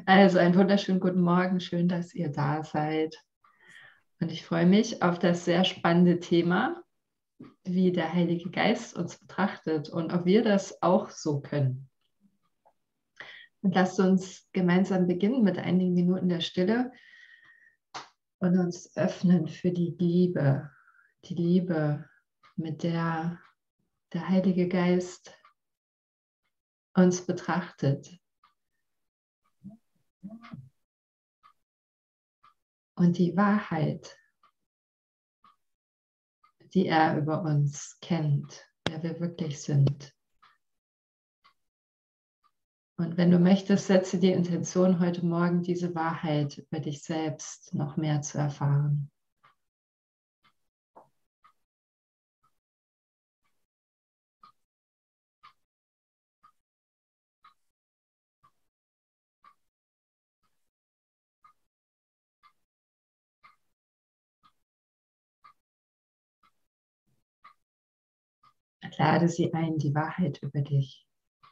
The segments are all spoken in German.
Also einen wunderschönen guten Morgen, schön, dass ihr da seid. Und ich freue mich auf das sehr spannende Thema, wie der Heilige Geist uns betrachtet und ob wir das auch so können. Und lasst uns gemeinsam beginnen mit einigen Minuten der Stille und uns öffnen für die Liebe, mit der der Heilige Geist uns betrachtet. Und die Wahrheit, die er über uns kennt, wer wir wirklich sind. Und wenn du möchtest, setze die Intention, heute Morgen diese Wahrheit über dich selbst noch mehr zu erfahren. Lade sie ein, die Wahrheit über dich.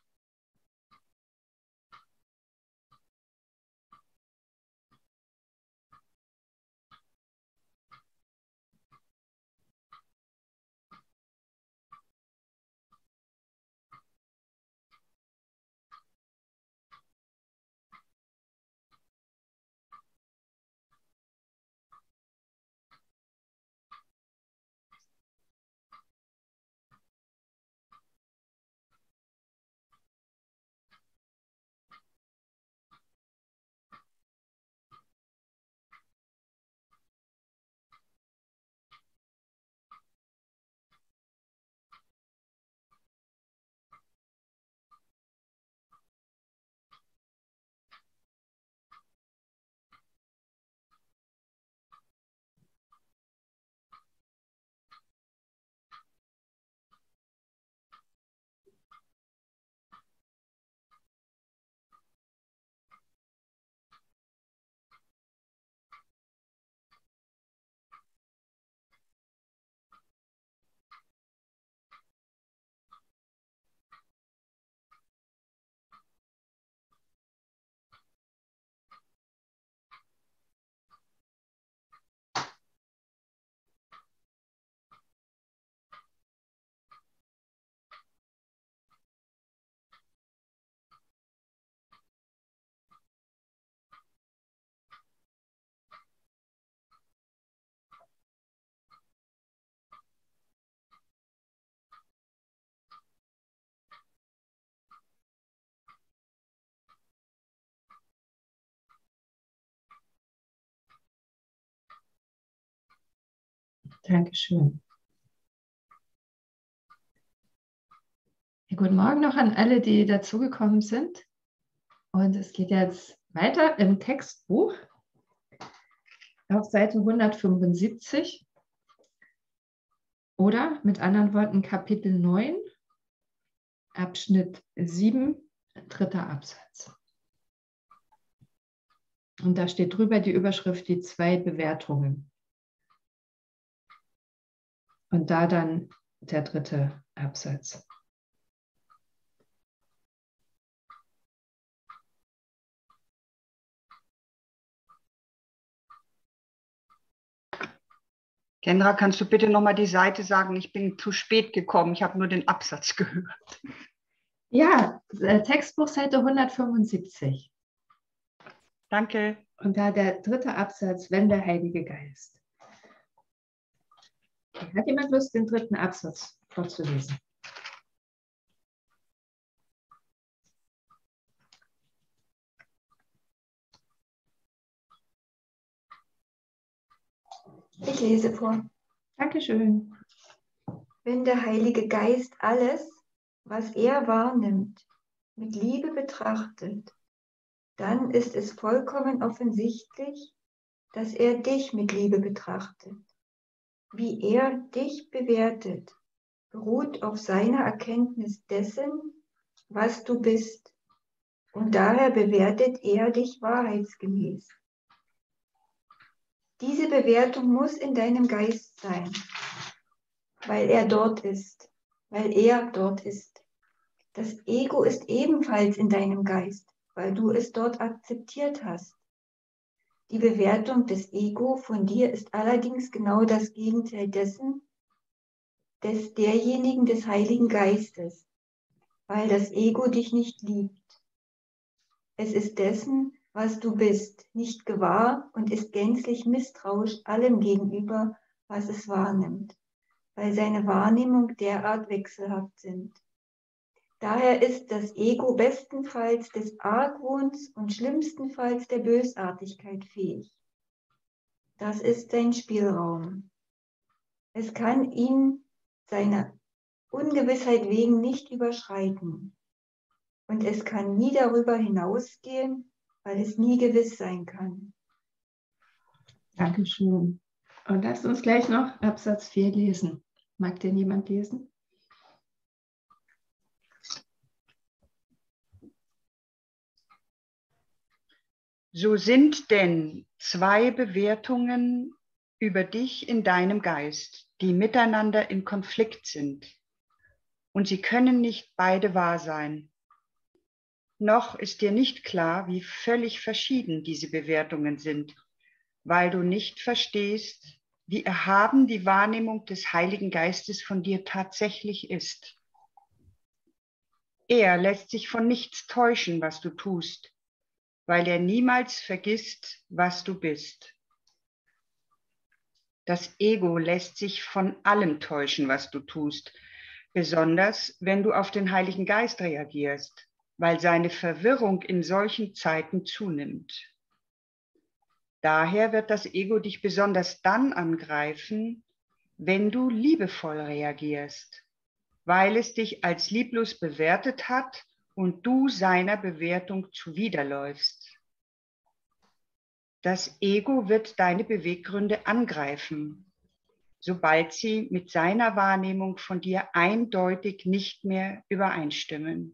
Dankeschön. Ja, guten Morgen noch an alle, die dazugekommen sind. Und es geht jetzt weiter im Textbuch auf Seite 175 oder mit anderen Worten Kapitel 9, Abschnitt 7, dritter Absatz. Und da steht drüber die Überschrift, die 2 Bewertungen. Und da dann der dritte Absatz. Kendra, kannst du bitte nochmal die Seite sagen? Ich bin zu spät gekommen. Ich habe nur den Absatz gehört. Ja, Textbuch Seite 175. Danke. Und da der dritte Absatz, wenn der Heilige Geist. Hat jemand Lust, den dritten Absatz vorzulesen? Ich lese vor. Dankeschön. Wenn der Heilige Geist alles, was er wahrnimmt, mit Liebe betrachtet, dann ist es vollkommen offensichtlich, dass er dich mit Liebe betrachtet. Wie er dich bewertet, beruht auf seiner Erkenntnis dessen, was du bist. Und daher bewertet er dich wahrheitsgemäß. Diese Bewertung muss in deinem Geist sein, weil er dort ist, Das Ego ist ebenfalls in deinem Geist, weil du es dort akzeptiert hast. Die Bewertung des Ego von dir ist allerdings genau das Gegenteil derjenigen des Heiligen Geistes, weil das Ego dich nicht liebt. Es ist dessen, was du bist, nicht gewahr und ist gänzlich misstrauisch allem gegenüber, was es wahrnimmt, weil seine Wahrnehmung derart wechselhaft sind. Daher ist das Ego bestenfalls des Argwohns und schlimmstenfalls der Bösartigkeit fähig. Das ist sein Spielraum. Es kann ihn seiner Ungewissheit wegen nicht überschreiten. Und es kann nie darüber hinausgehen, weil es nie gewiss sein kann. Dankeschön. Und lasst uns gleich noch Absatz 4 lesen. Mag denn jemand lesen? So sind denn zwei Bewertungen über dich in deinem Geist, die miteinander in Konflikt sind. Und sie können nicht beide wahr sein. Noch ist dir nicht klar, wie völlig verschieden diese Bewertungen sind, weil du nicht verstehst, wie erhaben die Wahrnehmung des Heiligen Geistes von dir tatsächlich ist. Er lässt sich von nichts täuschen, was du tust, weil er niemals vergisst, was du bist. Das Ego lässt sich von allem täuschen, was du tust, besonders wenn du auf den Heiligen Geist reagierst, weil seine Verwirrung in solchen Zeiten zunimmt. Daher wird das Ego dich besonders dann angreifen, wenn du liebevoll reagierst, weil es dich als lieblos bewertet hat und du seiner Bewertung zuwiderläufst. Das Ego wird deine Beweggründe angreifen, sobald sie mit seiner Wahrnehmung von dir eindeutig nicht mehr übereinstimmen.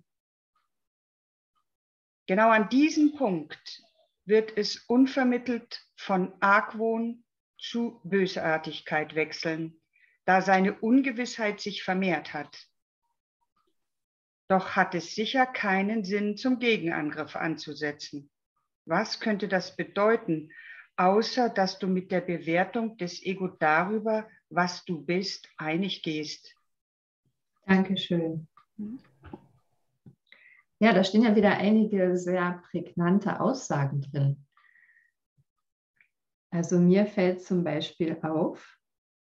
Genau an diesem Punkt wird es unvermittelt von Argwohn zu Bösartigkeit wechseln, da seine Ungewissheit sich vermehrt hat. Doch hat es sicher keinen Sinn, zum Gegenangriff anzusetzen. Was könnte das bedeuten, außer dass du mit der Bewertung des Ego darüber, was du bist, einig gehst? Dankeschön. Ja, da stehen ja wieder einige sehr prägnante Aussagen drin. Also mir fällt zum Beispiel auf,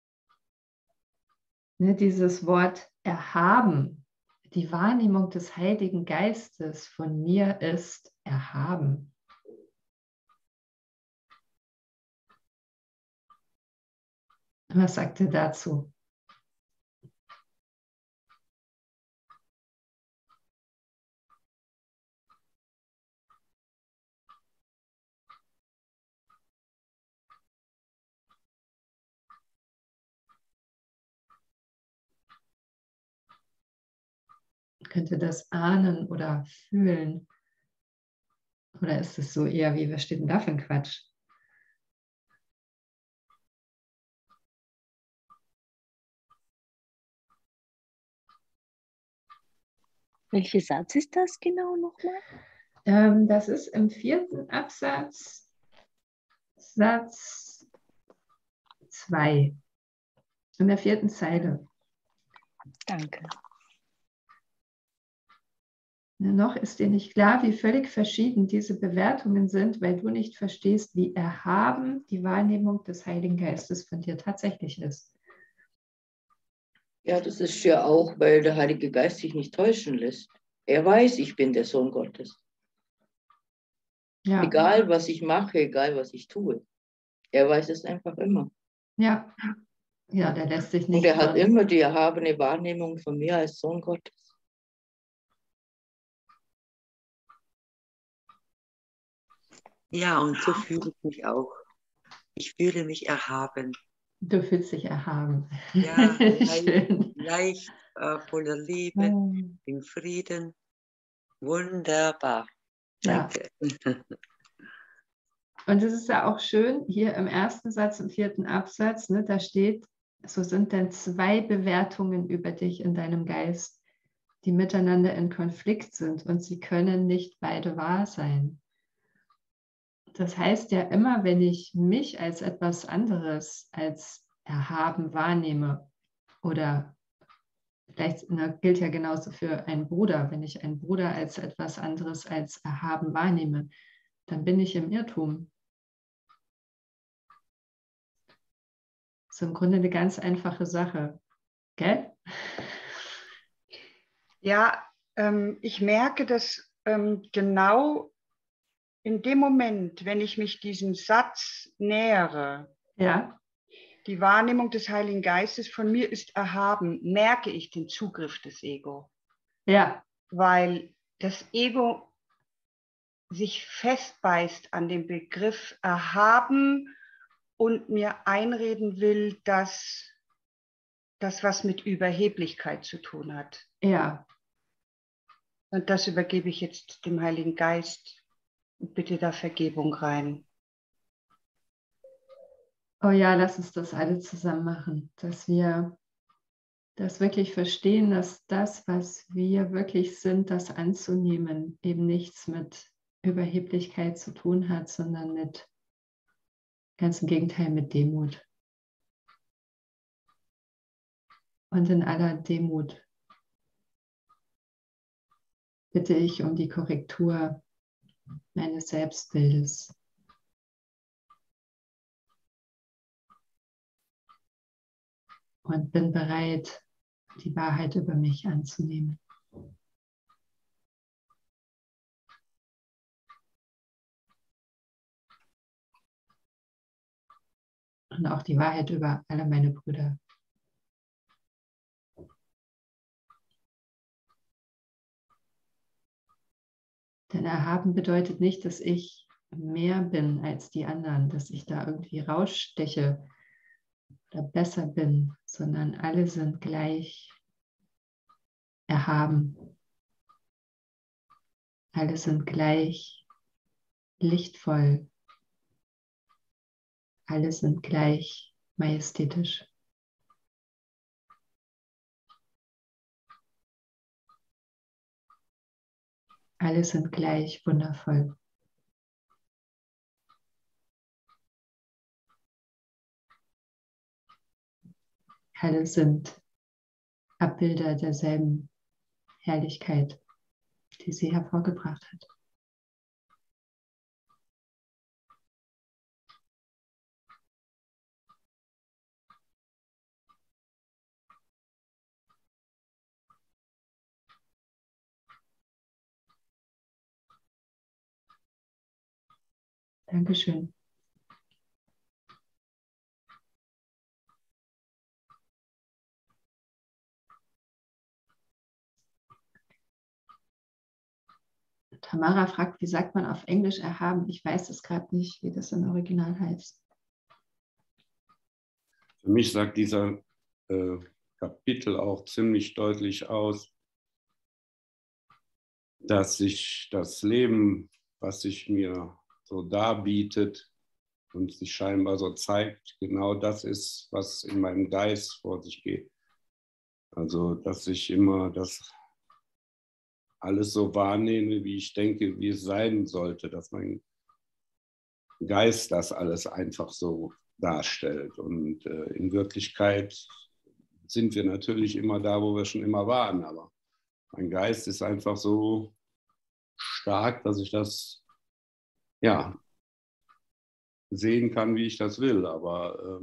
dieses Wort erhaben, die Wahrnehmung des Heiligen Geistes von mir ist erhaben. Was sagt ihr dazu? Könnt ihr das ahnen oder fühlen? Oder ist es so eher wie, was steht denn da für ein Quatsch? Welcher Satz ist das genau nochmal? Das ist im 4. Absatz, Satz 2, in der 4. Zeile. Danke. Noch ist dir nicht klar, wie völlig verschieden diese Bewertungen sind, weil du nicht verstehst, wie erhaben die Wahrnehmung des Heiligen Geistes von dir tatsächlich ist. Ja, das ist ja auch, weil der Heilige Geist sich nicht täuschen lässt. Er weiß, ich bin der Sohn Gottes. Ja. Egal, was ich mache, egal, was ich tue. Er weiß es einfach immer. Ja, ja, der lässt sich nicht. Und er hat immer die erhabene Wahrnehmung von mir als Sohn Gottes. Ja, und so fühle ich mich auch. Ich fühle mich erhaben. Du fühlst dich erhaben. Ja, Schön. leicht, voller Liebe, im Frieden. Wunderbar. Danke. Ja. Und es ist ja auch schön, hier im 1. Satz, im 4. Absatz, da steht, so sind dann zwei Bewertungen über dich in deinem Geist, die miteinander in Konflikt sind und sie können nicht beide wahr sein. Das heißt ja immer, wenn ich mich als etwas anderes, als erhaben wahrnehme, oder vielleicht gilt ja genauso für einen Bruder, wenn ich einen Bruder als etwas anderes als erhaben wahrnehme, dann bin ich im Irrtum. Das ist im Grunde eine ganz einfache Sache, gell? Ja, ich merke, dass genau in dem Moment, wenn ich mich diesem Satz nähere, Ja. die Wahrnehmung des Heiligen Geistes von mir ist erhaben, merke ich den Zugriff des Ego. Ja. Weil das Ego sich festbeißt an dem Begriff erhaben und mir einreden will, dass das was mit Überheblichkeit zu tun hat. Ja. Und das übergebe ich jetzt dem Heiligen Geist und bitte da Vergebung rein. Oh ja, lass uns das alle zusammen machen, dass wir das wirklich verstehen, dass das, was wir wirklich sind, das anzunehmen, eben nichts mit Überheblichkeit zu tun hat, sondern mit, ganz im Gegenteil, mit Demut. Und in aller Demut bitte ich um die Korrektur meines Selbstbildes. Und bin bereit, die Wahrheit über mich anzunehmen. Und auch die Wahrheit über alle meine Brüder. Denn erhaben bedeutet nicht, dass ich mehr bin als die anderen, dass ich da irgendwie raussteche oder besser bin, sondern alle sind gleich erhaben. Alle sind gleich lichtvoll. Alle sind gleich majestätisch. Alle sind gleich wundervoll. Alle sind Abbilder derselben Herrlichkeit, die sie hervorgebracht hat. Dankeschön. Tamara fragt, wie sagt man auf Englisch erhaben? Ich weiß es gerade nicht, wie das im Original heißt. Für mich sagt dieser Kapitel auch ziemlich deutlich aus, dass sich das Leben, was sich mir so darbietet und sich scheinbar so zeigt, genau das ist, was in meinem Geist vor sich geht. Also, dass ich immer das alles so wahrnehme, wie ich denke, wie es sein sollte, dass mein Geist das alles einfach so darstellt. Und in Wirklichkeit sind wir natürlich immer da, wo wir schon immer waren, aber mein Geist ist einfach so stark, dass ich das ja sehen kann, wie ich das will. Aber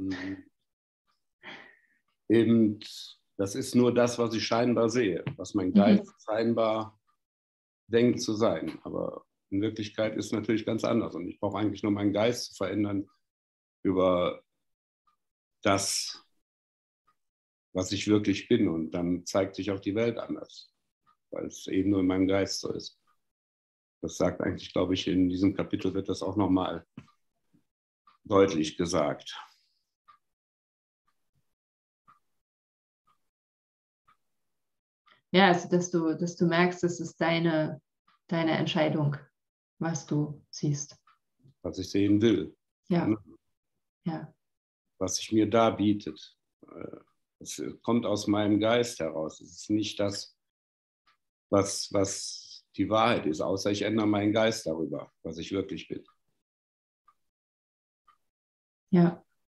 eben, das ist nur das, was ich scheinbar sehe, was mein Geist scheinbar denkt zu sein. Aber in Wirklichkeit ist es natürlich ganz anders. Und ich brauche eigentlich nur meinen Geist zu verändern über das, was ich wirklich bin. Und dann zeigt sich auch die Welt anders, weil es eben nur in meinem Geist so ist. Das sagt eigentlich, glaube ich, in diesem Kapitel wird das auch nochmal deutlich gesagt. Ja, also dass du merkst, das ist deine Entscheidung, was du siehst. Was ich sehen will. Ja. Ja. Was sich mir da bietet. Es kommt aus meinem Geist heraus. Es ist nicht das, was die Wahrheit ist, außer ich ändere meinen Geist darüber, was ich wirklich bin. Ja.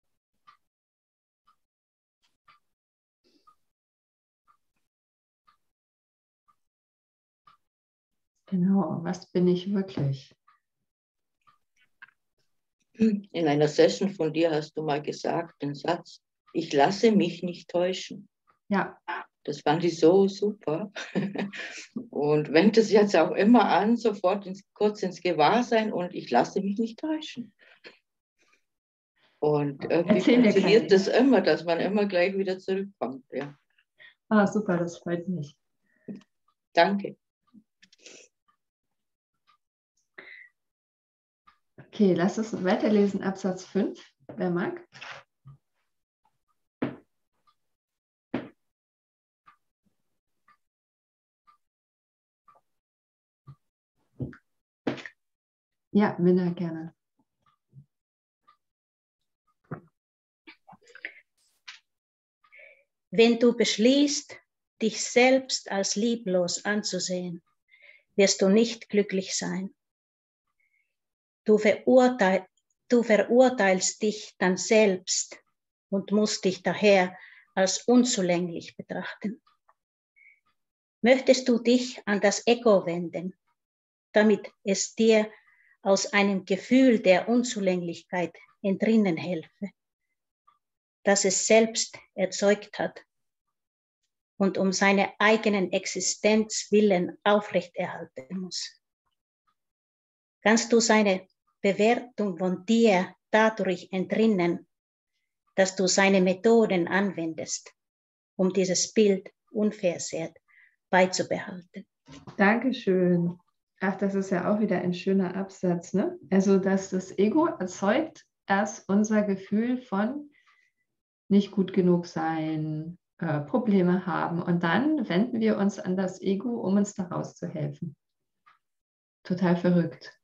Genau, was bin ich wirklich? In einer Session von dir hast du mal gesagt, den Satz, ich lasse mich nicht täuschen. Ja. Das fand ich so super. Und wende es jetzt auch immer an, sofort kurz ins Gewahrsein und ich lasse mich nicht täuschen. Und irgendwie funktioniert das immer, dass man immer gleich wieder zurückkommt. Ja. Ah, super, das freut mich. Danke. Okay, lass uns weiterlesen, Absatz 5, wer mag. Ja, Minna, gerne. Wenn du beschließt, dich selbst als lieblos anzusehen, wirst du nicht glücklich sein. Du verurteilst dich dann selbst und musst dich daher als unzulänglich betrachten. Möchtest du dich an das Ego wenden, damit es dir aus einem Gefühl der Unzulänglichkeit entrinnen helfe, das es selbst erzeugt hat und um seine eigenen Existenz willen aufrechterhalten muss? Kannst du seine Bewertung von dir dadurch entrinnen, dass du seine Methoden anwendest, um dieses Bild unversehrt beizubehalten? Dankeschön. Ach, das ist ja auch wieder ein schöner Absatz, ne? Also, dass das Ego erzeugt erst unser Gefühl von nicht gut genug sein, Probleme haben. Und dann wenden wir uns an das Ego, um uns daraus zu helfen. Total verrückt.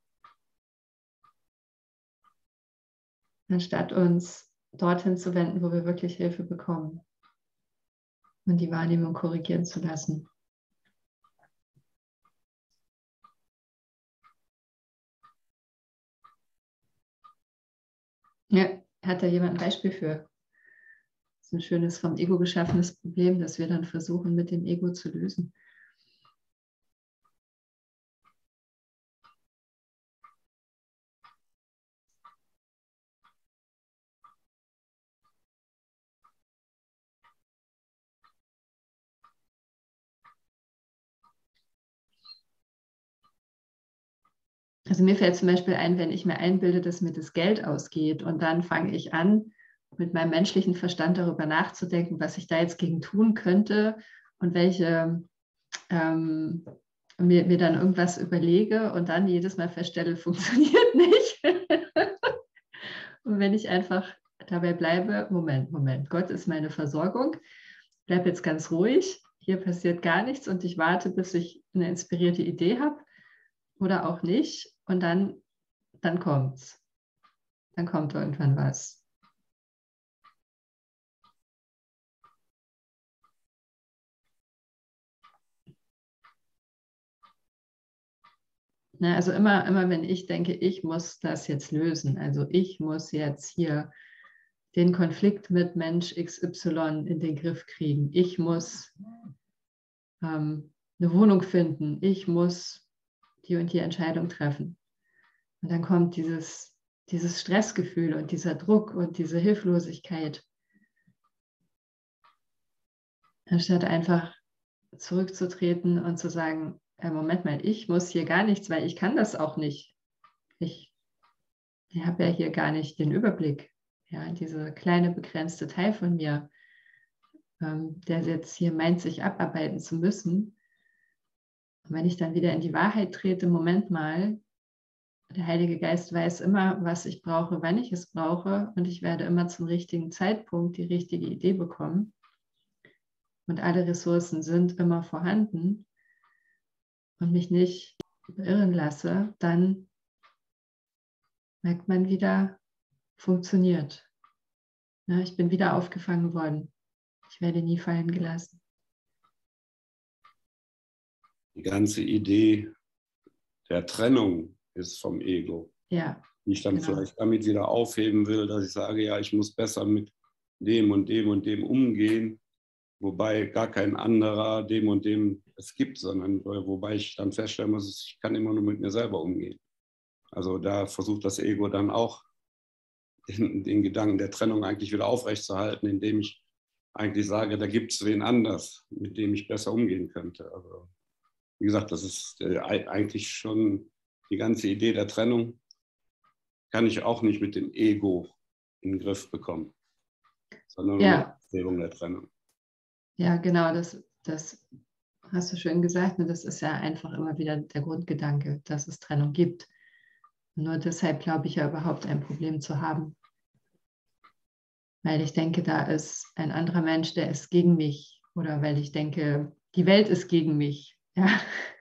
Anstatt uns dorthin zu wenden, wo wir wirklich Hilfe bekommen und die Wahrnehmung korrigieren zu lassen. Ja, hat da jemand ein Beispiel für? Das ist ein schönes vom Ego geschaffenes Problem, das wir dann versuchen, mit dem Ego zu lösen. Also mir fällt zum Beispiel ein, wenn ich mir einbilde, dass mir das Geld ausgeht und dann fange ich an, mit meinem menschlichen Verstand darüber nachzudenken, was ich da jetzt gegen tun könnte und welche mir dann irgendwas überlege und dann jedes Mal feststelle, funktioniert nicht. Und wenn ich einfach dabei bleibe, Moment, Gott ist meine Versorgung, bleib jetzt ganz ruhig, hier passiert gar nichts und ich warte, bis ich eine inspirierte Idee habe oder auch nicht und dann kommt's. Dann kommt irgendwann was. Ne, also immer, wenn ich denke, ich muss das jetzt lösen, also ich muss jetzt hier den Konflikt mit Mensch XY in den Griff kriegen, ich muss eine Wohnung finden, ich muss die und die Entscheidung treffen. Und dann kommt dieses Stressgefühl und dieser Druck und diese Hilflosigkeit. Anstatt einfach zurückzutreten und zu sagen, Moment mal, ich muss hier gar nichts, weil ich kann das auch nicht. Ich habe ja hier gar nicht den Überblick. Ja, dieser kleine begrenzte Teil von mir, der jetzt hier meint, sich abarbeiten zu müssen. Und wenn ich dann wieder in die Wahrheit trete, Moment mal, der Heilige Geist weiß immer, was ich brauche, wann ich es brauche und ich werde immer zum richtigen Zeitpunkt die richtige Idee bekommen. Und alle Ressourcen sind immer vorhanden und mich nicht beirren lasse, dann merkt man wieder, funktioniert. Ja, ich bin wieder aufgefangen worden. Ich werde nie fallen gelassen. die ganze Idee der Trennung ist vom Ego. Ja. Die ich dann Genau. vielleicht damit wieder aufheben will, dass ich sage, ja, ich muss besser mit dem und dem und dem umgehen, wobei gar kein anderer dem und dem es gibt, sondern wobei ich dann feststellen muss, ich kann immer nur mit mir selber umgehen. Also da versucht das Ego dann auch den Gedanken der Trennung eigentlich wieder aufrechtzuerhalten, indem ich eigentlich sage, da gibt es wen anders, mit dem ich besser umgehen könnte. Also, wie gesagt, das ist eigentlich schon die ganze Idee der Trennung, kann ich auch nicht mit dem Ego in den Griff bekommen, sondern nur mit der Aufhebung der Trennung. Ja, genau, das hast du schön gesagt. Und das ist ja einfach immer wieder der Grundgedanke, dass es Trennung gibt. Nur deshalb glaube ich ja überhaupt ein Problem zu haben. Weil ich denke, da ist ein anderer Mensch, der ist gegen mich. Oder weil ich denke, die Welt ist gegen mich. Ja.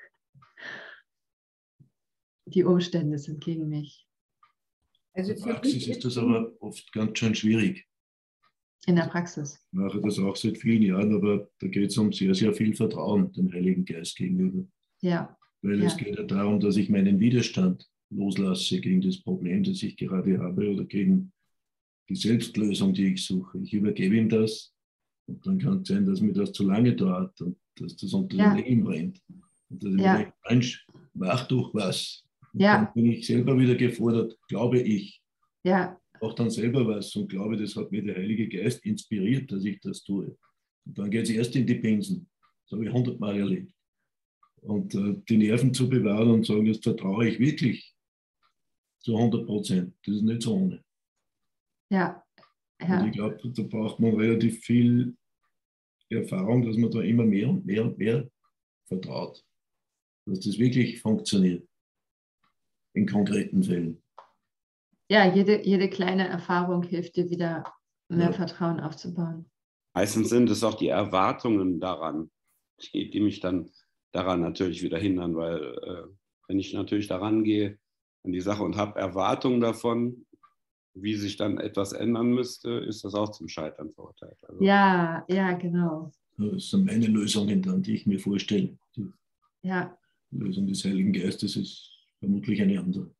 Die Umstände sind gegen mich. Also in der Praxis ist das aber oft ganz schön schwierig. In der Praxis. Ich mache das auch seit vielen Jahren, aber da geht es um sehr, sehr viel Vertrauen dem Heiligen Geist gegenüber. Ja. Weil es geht ja darum, dass ich meinen Widerstand loslasse gegen das Problem, das ich gerade habe oder gegen die Selbstlösung, die ich suche. Ich übergebe ihm das und dann kann es sein, dass mir das zu lange dauert und dass das unter den Nägeln brennt. Und dass ich mir denke, Mensch, mach doch was. Und dann bin ich selber wieder gefordert, glaube ich. Ja. Auch dann selber was und glaube, das hat mir der Heilige Geist inspiriert, dass ich das tue. Und dann geht es erst in die Pinsen. Das habe ich 100-mal erlebt. Und die Nerven zu bewahren und sagen, jetzt vertraue ich wirklich zu 100%. Das ist nicht so ohne. Ja. Und ich glaube, da braucht man relativ viel Erfahrung, dass man da immer mehr und mehr und mehr vertraut. Dass das wirklich funktioniert. In konkreten Fällen. Ja, jede kleine Erfahrung hilft dir wieder mehr Vertrauen aufzubauen. Meistens sind es auch die Erwartungen daran, die mich dann daran natürlich wieder hindern, weil wenn ich natürlich daran gehe an die Sache und habe Erwartungen davon, wie sich dann etwas ändern müsste, ist das auch zum Scheitern verurteilt. Also, ja, genau. Das sind meine Lösungen dann, die ich mir vorstelle. Die Lösung des Heiligen Geistes ist vermutlich eine andere.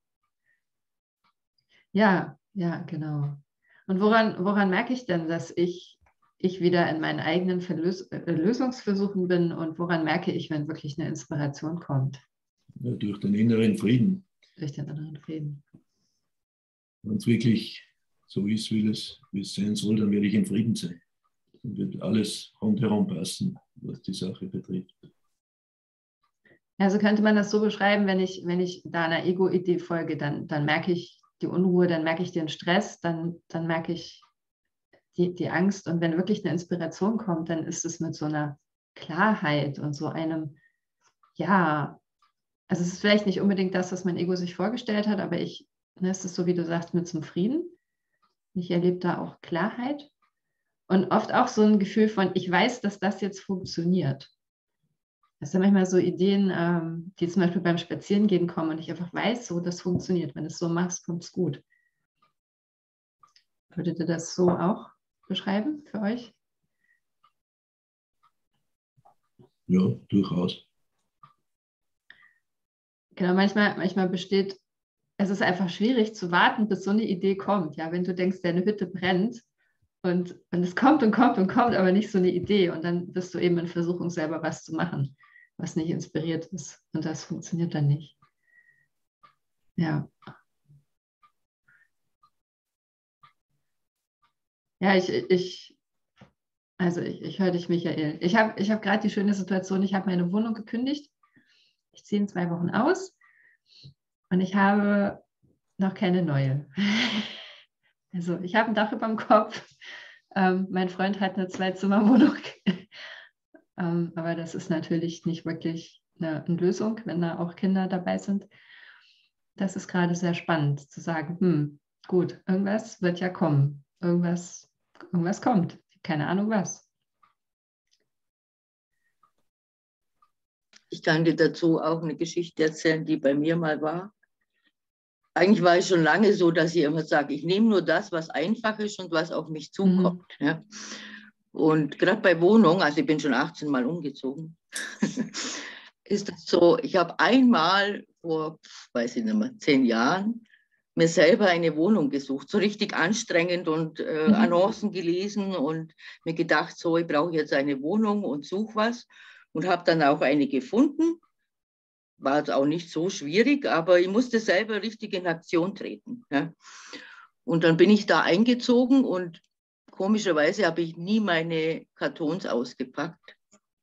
Ja, genau. Und woran merke ich denn, dass ich wieder in meinen eigenen Lösungsversuchen bin und woran merke ich, wenn wirklich eine Inspiration kommt? Ja, durch den inneren Frieden. Durch den inneren Frieden. Wenn es wirklich so ist, wie es sein soll, dann werde ich in Frieden sein. Dann wird alles rundherum passen, was die Sache betrifft. Also könnte man das so beschreiben, wenn ich da einer Ego-Idee folge, dann merke ich die Unruhe, dann merke ich den Stress, dann merke ich die Angst. Und wenn wirklich eine Inspiration kommt, dann ist es mit so einer Klarheit und so einem, also es ist vielleicht nicht unbedingt das, was mein Ego sich vorgestellt hat, aber es ist so, wie du sagst, mit zum Frieden. Ich erlebe da auch Klarheit und oft auch so ein Gefühl von, ich weiß, dass das jetzt funktioniert. Das sind manchmal so Ideen, die zum Beispiel beim Spazierengehen kommen und ich einfach weiß, so, das funktioniert. Wenn du es so machst, kommt es gut. Würdet ihr das so auch beschreiben für euch? Ja, durchaus. Genau, manchmal besteht, es ist einfach schwierig zu warten, bis so eine Idee kommt. Ja, wenn du denkst, deine Hütte brennt und es kommt und kommt und kommt, aber nicht so eine Idee und dann bist du eben in Versuchung, selber was zu machen, was nicht inspiriert ist. Und das funktioniert dann nicht. Ja. Ja, ich höre dich, Michael. Ich hab gerade die schöne Situation, ich habe meine Wohnung gekündigt. Ich ziehe in 2 Wochen aus und ich habe noch keine neue. Also ich habe ein Dach über dem Kopf. Mein Freund hat eine 2-Zimmer-Wohnung. Aber das ist natürlich nicht wirklich eine Lösung, wenn da auch Kinder dabei sind. Das ist gerade sehr spannend zu sagen, gut, irgendwas wird ja kommen. Irgendwas kommt. Keine Ahnung was. Ich kann dir dazu auch eine Geschichte erzählen, die bei mir mal war. Eigentlich war es schon lange so, dass ich immer sage, ich nehme nur das, was einfach ist und was auf mich zukommt. Ja. Und gerade bei Wohnung, also ich bin schon 18 Mal umgezogen, ist es so, ich habe einmal vor, weiß ich nicht mehr, 10 Jahren mir selber eine Wohnung gesucht, so richtig anstrengend und Annoncen gelesen und mir gedacht, so, ich brauche jetzt eine Wohnung und suche was und habe dann auch eine gefunden. War jetzt auch nicht so schwierig, aber ich musste selber richtig in Aktion treten. Ja. Und dann bin ich da eingezogen und komischerweise habe ich nie meine Kartons ausgepackt.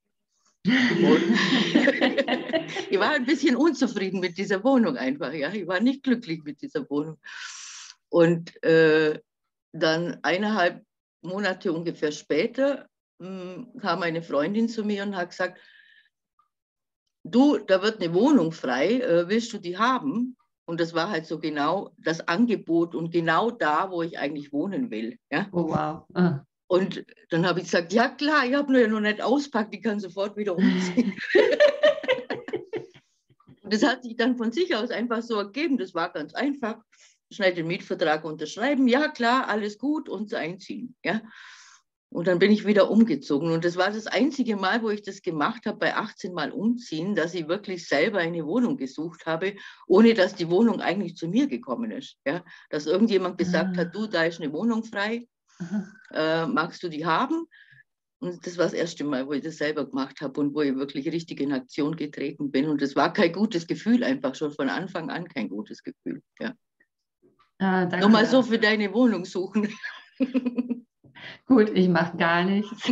Ich war ein bisschen unzufrieden mit dieser Wohnung einfach. Ja. Ich war nicht glücklich mit dieser Wohnung. Und dann 1,5 Monate ungefähr später kam eine Freundin zu mir und hat gesagt, du, da wird eine Wohnung frei, willst du die haben? Und das war halt so genau das Angebot und genau da, wo ich eigentlich wohnen will. Ja? Oh, wow. Und dann habe ich gesagt, ja klar, ich habe nur ja noch nicht auspackt, ich kann sofort wieder umziehen. Und das hat sich dann von sich aus einfach so ergeben, das war ganz einfach. Schnell den Mietvertrag unterschreiben, ja klar, alles gut und einziehen. Ja? Und dann bin ich wieder umgezogen. Und das war das einzige Mal, wo ich das gemacht habe, bei 18 Mal umziehen, dass ich wirklich selber eine Wohnung gesucht habe, ohne dass die Wohnung eigentlich zu mir gekommen ist. Ja? Dass irgendjemand gesagt hat, du, da ist eine Wohnung frei, magst du die haben? Und das war das erste Mal, wo ich das selber gemacht habe und wo ich wirklich richtig in Aktion getreten bin. Und das war kein gutes Gefühl, einfach schon von Anfang an kein gutes Gefühl. Ja. Nur mal so für deine Wohnung suchen. Gut, ich mache gar nichts.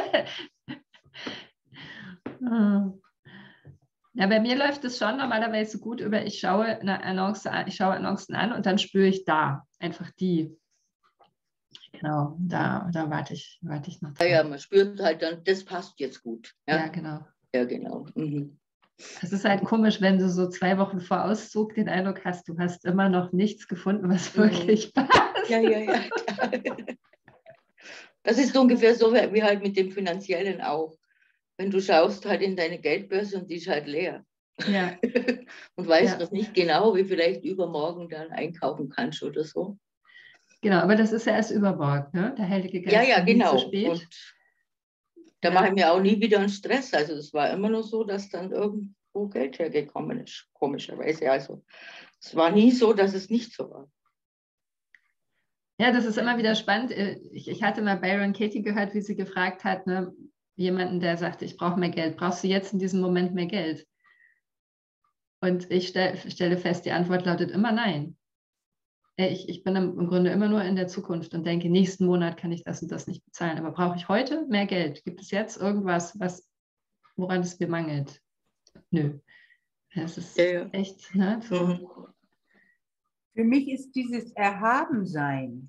Ja, bei mir läuft es schon normalerweise gut über, ich schaue Annoncen an und dann spüre ich da einfach die. Genau, da warte ich noch drauf. Ja, man spürt halt dann, das passt jetzt gut. Ja, ja genau. Ja, genau. Mhm. Es ist halt komisch, wenn du so 2 Wochen vor Auszug den Eindruck hast, du hast immer noch nichts gefunden, was wirklich passt. Ja. Das ist ungefähr so wie halt mit dem Finanziellen auch. Wenn du schaust halt in deine Geldbörse und die ist halt leer. Ja. Und weißt noch nicht genau, wie vielleicht übermorgen dann einkaufen kannst oder so. Genau, aber das ist ja erst übermorgen, ne? Der Heilige Geist. Ja, genau. Zu spät. Und da mache ich mir auch nie wieder einen Stress. Also es war immer nur so, dass dann irgendwo Geld hergekommen ist, komischerweise. Also es war nie so, dass es nicht so war. Ja, das ist immer wieder spannend. Ich hatte mal Byron Katie gehört, wie sie gefragt hat, ne, jemanden, der sagte, ich brauche mehr Geld. Brauchst du jetzt in diesem Moment mehr Geld? Und ich stelle fest, die Antwort lautet immer nein. Ich bin im Grunde immer nur in der Zukunft und denke, nächsten Monat kann ich das und das nicht bezahlen. Aber brauche ich heute mehr Geld? Gibt es jetzt irgendwas, woran es mir mangelt? Nö. Das ist echt, ne? So. Für mich ist dieses Erhabensein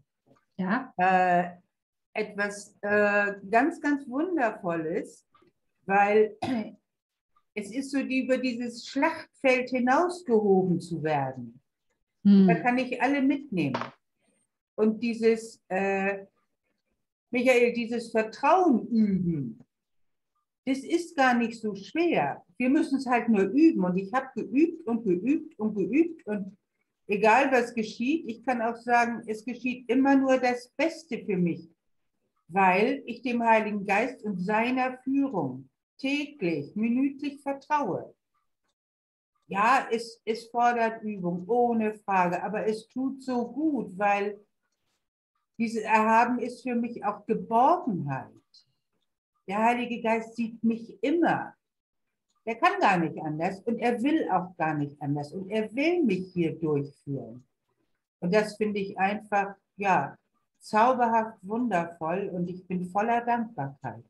etwas ganz, ganz Wundervolles, weil es ist so, über dieses Schlachtfeld hinausgehoben zu werden. Da kann ich alle mitnehmen. Und dieses, Michael, dieses Vertrauen üben, das ist gar nicht so schwer. Wir müssen es halt nur üben. Und ich habe geübt und geübt und geübt. Und egal was geschieht, ich kann auch sagen, es geschieht immer nur das Beste für mich, weil ich dem Heiligen Geist und seiner Führung täglich, minütlich vertraue. Ja, es fordert Übung, ohne Frage, aber es tut so gut, weil dieses Erhaben ist für mich auch Geborgenheit. Der Heilige Geist sieht mich immer. Der kann gar nicht anders und er will auch gar nicht anders und er will mich hier durchführen. Und das finde ich einfach, ja, zauberhaft wundervoll und ich bin voller Dankbarkeit.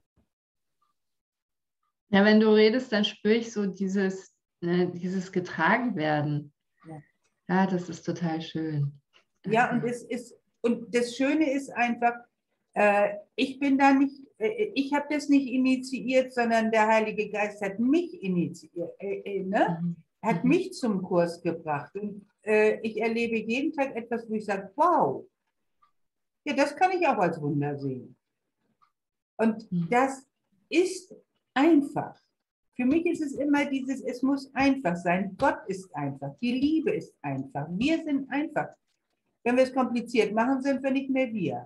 Ja, wenn du redest, dann spüre ich so dieses getragen werden. Ja, das ist total schön. Ja, und das Schöne ist einfach, ich bin da nicht, ich habe das nicht initiiert, sondern der Heilige Geist hat mich initiiert, hat mich zum Kurs gebracht. Und ich erlebe jeden Tag etwas, wo ich sage, wow, ja, das kann ich auch als Wunder sehen. Und das ist einfach. Für mich ist es immer dieses, es muss einfach sein. Gott ist einfach, die Liebe ist einfach, wir sind einfach. Wenn wir es kompliziert machen, sind wir nicht mehr wir.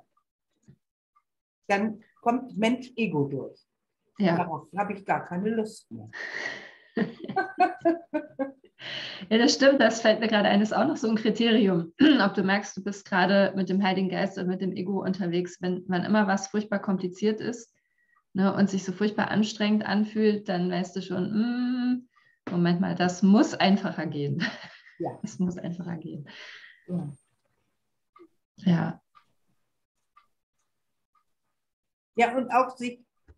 Dann kommt Mensch-Ego durch. Ja. Darauf habe ich gar keine Lust mehr. Ja, das stimmt, das fällt mir gerade ein, ist auch noch so ein Kriterium. Ob du merkst, du bist gerade mit dem Heiligen Geist oder mit dem Ego unterwegs, wann immer was furchtbar kompliziert ist, ne, und sich so furchtbar anstrengend anfühlt, dann weißt du schon, Moment mal, das muss einfacher gehen. Ja. Es muss einfacher gehen. Ja. Ja. Ja, und auch sich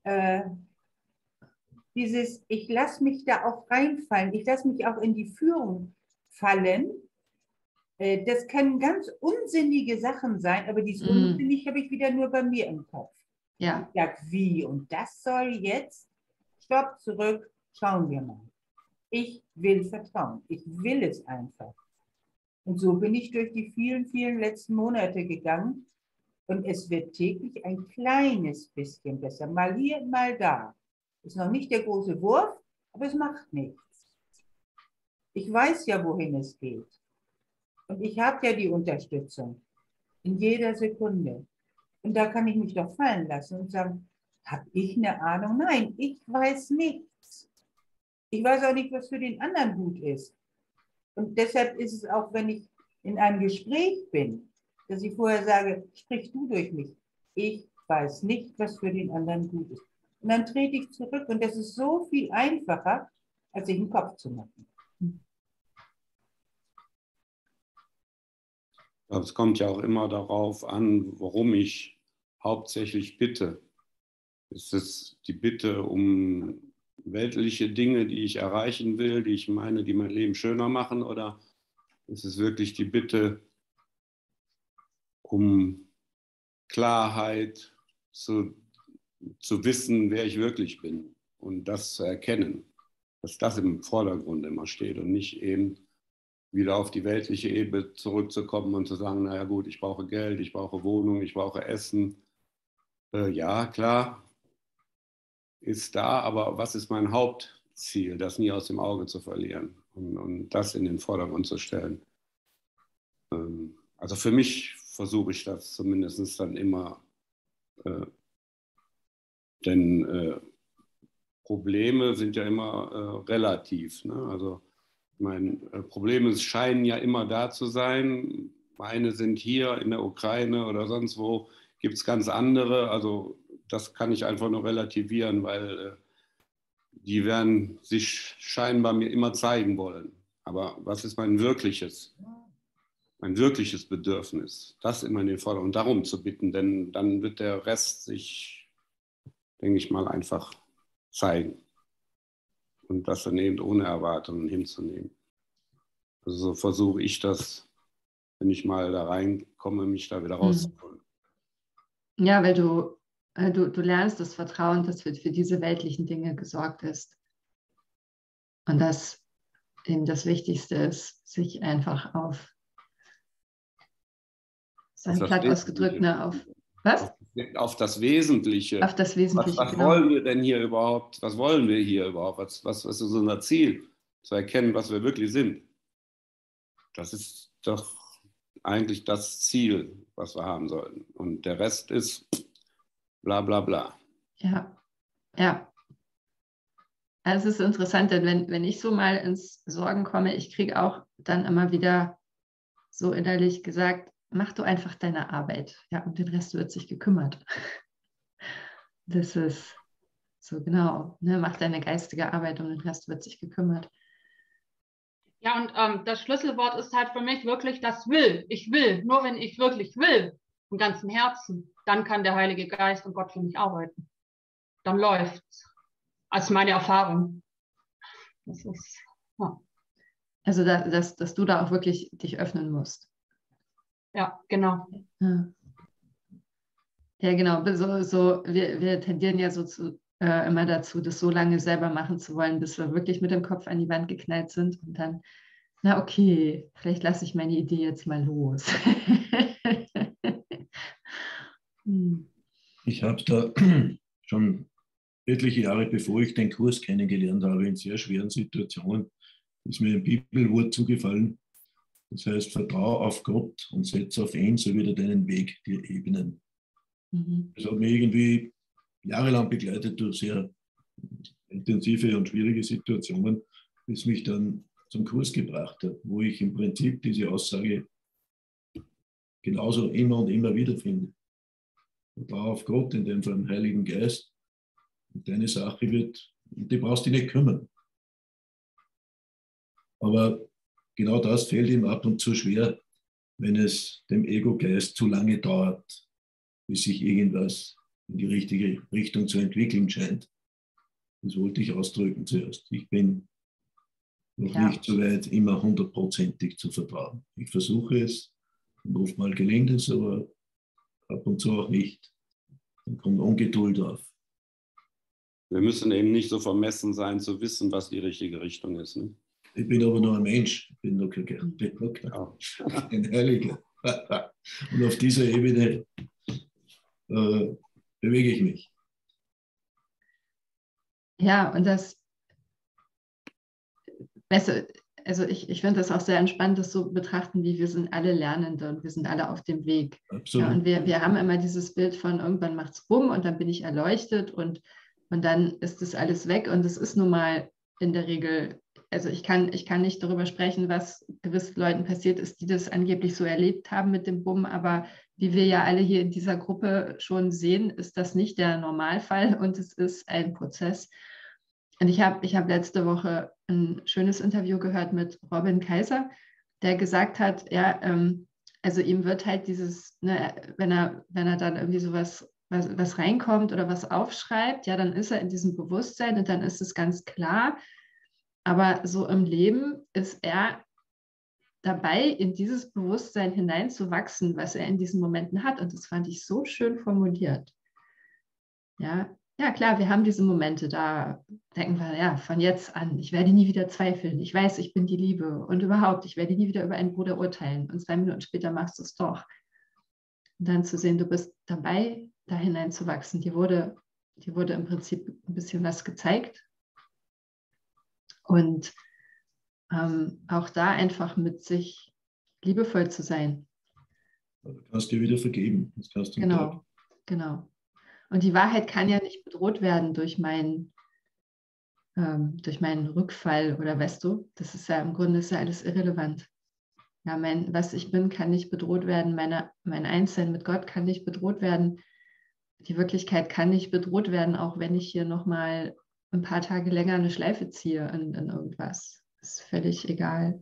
dieses, ich lasse mich da auch reinfallen, ich lasse mich auch in die Führung fallen. Das können ganz unsinnige Sachen sein, aber dieses unsinnig habe ich wieder nur bei mir im Kopf. Ja. Ich sage, wie? Und das soll jetzt, stopp, zurück, schauen wir mal. Ich will vertrauen. Ich will es einfach. Und so bin ich durch die vielen, vielen letzten Monate gegangen. Und es wird täglich ein kleines bisschen besser. Mal hier, mal da. Ist noch nicht der große Wurf, aber es macht nichts. Ich weiß ja, wohin es geht. Und ich habe ja die Unterstützung. In jeder Sekunde. Und da kann ich mich doch fallen lassen und sagen, habe ich eine Ahnung? Nein, ich weiß nichts. Ich weiß auch nicht, was für den anderen gut ist. Und deshalb ist es auch, wenn ich in einem Gespräch bin, dass ich vorher sage, sprich du durch mich. Ich weiß nicht, was für den anderen gut ist. Und dann trete ich zurück und das ist so viel einfacher, als sich einen Kopf zu machen. Es kommt ja auch immer darauf an, worum ich hauptsächlich bitte. Ist es die Bitte um weltliche Dinge, die ich erreichen will, die ich meine, die mein Leben schöner machen, oder ist es wirklich die Bitte um Klarheit, zu wissen, wer ich wirklich bin und das zu erkennen, dass das im Vordergrund immer steht und nicht eben wieder auf die weltliche Ebene zurückzukommen und zu sagen, naja gut, ich brauche Geld, ich brauche Wohnung, ich brauche Essen. Ja, klar, ist da, aber was ist mein Hauptziel, das nie aus dem Auge zu verlieren und das in den Vordergrund zu stellen. Also für mich versuche ich das zumindest dann immer, denn Probleme sind ja immer relativ. Ne? Also Probleme scheinen ja immer da zu sein. Meine sind hier in der Ukraine oder sonst wo, gibt es ganz andere. Also das kann ich einfach nur relativieren, weil die werden sich scheinbar mir immer zeigen wollen. Aber was ist mein wirkliches Bedürfnis? Das immer in den Vordergrund und darum zu bitten, denn dann wird der Rest sich, denke ich mal, einfach zeigen. Und das dann eben ohne Erwartungen hinzunehmen. Also so versuche ich das, wenn ich mal da reinkomme, mich da wieder rauszuholen. Ja, weil du lernst das Vertrauen, dass für diese weltlichen Dinge gesorgt ist. Und dass eben das Wichtigste ist, sich einfach auf sein platt ausgedrückt, ne, auf was? Auf das Wesentliche. Auf das Wesentliche, was genau. wollen wir denn hier überhaupt? Was wollen wir hier überhaupt? Was ist unser Ziel? Zu erkennen, was wir wirklich sind. Das ist doch eigentlich das Ziel, was wir haben sollten. Und der Rest ist bla bla bla. Ja, ja. Also es ist interessant, denn wenn ich so mal ins Sorgen komme, ich kriege auch dann immer wieder so innerlich gesagt, mach du einfach deine Arbeit. Ja, um den Rest wird sich gekümmert. Das ist so genau. Ne? Mach deine geistige Arbeit, um den Rest wird sich gekümmert. Ja, und das Schlüsselwort ist halt für mich wirklich das Will. Ich will. Nur wenn ich wirklich will, im ganzen Herzen, dann kann der Heilige Geist und Gott für mich arbeiten. Dann läuft's. Als meine Erfahrung. Das ist, ja. Also, dass du da auch wirklich dich öffnen musst. Ja, genau. Ja, ja genau. Wir tendieren ja so immer dazu, das so lange selber machen zu wollen, bis wir wirklich mit dem Kopf an die Wand geknallt sind und dann, na okay, vielleicht lasse ich meine Idee jetzt mal los. Ich habe da schon etliche Jahre, bevor ich den Kurs kennengelernt habe, in sehr schweren Situationen, ist mir ein Bibelwort zugefallen. Das heißt, vertraue auf Gott und setze auf ihn, so wird er deinen Weg dir ebnen. Das hat mich irgendwie jahrelang begleitet durch sehr intensive und schwierige Situationen. bis mich dann zum Kurs gebracht hat, wo ich im Prinzip diese Aussage genauso immer und immer wieder finde. Vertraue auf Gott, in dem Fall im Heiligen Geist. Und deine Sache wird, die brauchst du dich nicht kümmern. Aber genau das fällt ihm ab und zu schwer, wenn es dem Ego-Geist zu lange dauert, bis sich irgendwas in die richtige Richtung zu entwickeln scheint. Das wollte ich ausdrücken zuerst. Ich bin noch nicht so weit, immer 100%ig zu vertrauen. Ich versuche es, und oftmals gelingt es, aber ab und zu auch nicht. Dann kommt Ungeduld auf. Wir müssen eben nicht so vermessen sein, zu wissen, was die richtige Richtung ist. Ne? Ich bin aber nur ein Mensch, ich bin noch kein Heiliger. Und auf dieser Ebene bewege ich mich. Ja, und das, also ich finde das auch sehr entspannt, das so betrachten, wie wir sind alle Lernende und wir sind alle auf dem Weg. Absolut. Ja, und wir haben immer dieses Bild von irgendwann macht es bumm und dann bin ich erleuchtet und dann ist das alles weg. Und es ist nun mal in der Regel, also ich kann nicht darüber sprechen, was gewissen Leuten passiert ist, die das angeblich so erlebt haben mit dem Bumm, aber wie wir ja alle hier in dieser Gruppe schon sehen, ist das nicht der Normalfall und es ist ein Prozess. Und ich hab letzte Woche ein schönes Interview gehört mit Robin Kaiser, der gesagt hat, ja, also ihm wird halt dieses, ne, wenn er dann irgendwie sowas was reinkommt oder was aufschreibt, ja, dann ist er in diesem Bewusstsein und dann ist es ganz klar. Aber so im Leben ist er dabei, in dieses Bewusstsein hineinzuwachsen, was er in diesen Momenten hat. Und das fand ich so schön formuliert. Ja, klar, wir haben diese Momente, da denken wir, ja, von jetzt an, ich werde nie wieder zweifeln. Ich weiß, ich bin die Liebe und überhaupt, ich werde nie wieder über einen Bruder urteilen. Und 2 Minuten später machst du es doch. Und dann zu sehen, du bist dabei, da hineinzuwachsen. Die wurde im Prinzip ein bisschen was gezeigt. Und auch da einfach mit sich liebevoll zu sein. Du kannst dir wieder vergeben. Das kannst du Genau. Und die Wahrheit kann ja nicht bedroht werden durch meinen Rückfall oder weißt du, das ist ja im Grunde ist ja alles irrelevant. Ja, was ich bin, kann nicht bedroht werden. Mein Einssein mit Gott kann nicht bedroht werden. Die Wirklichkeit kann nicht bedroht werden, auch wenn ich hier nochmal ein paar Tage länger eine Schleife ziehe in irgendwas. Das ist völlig egal.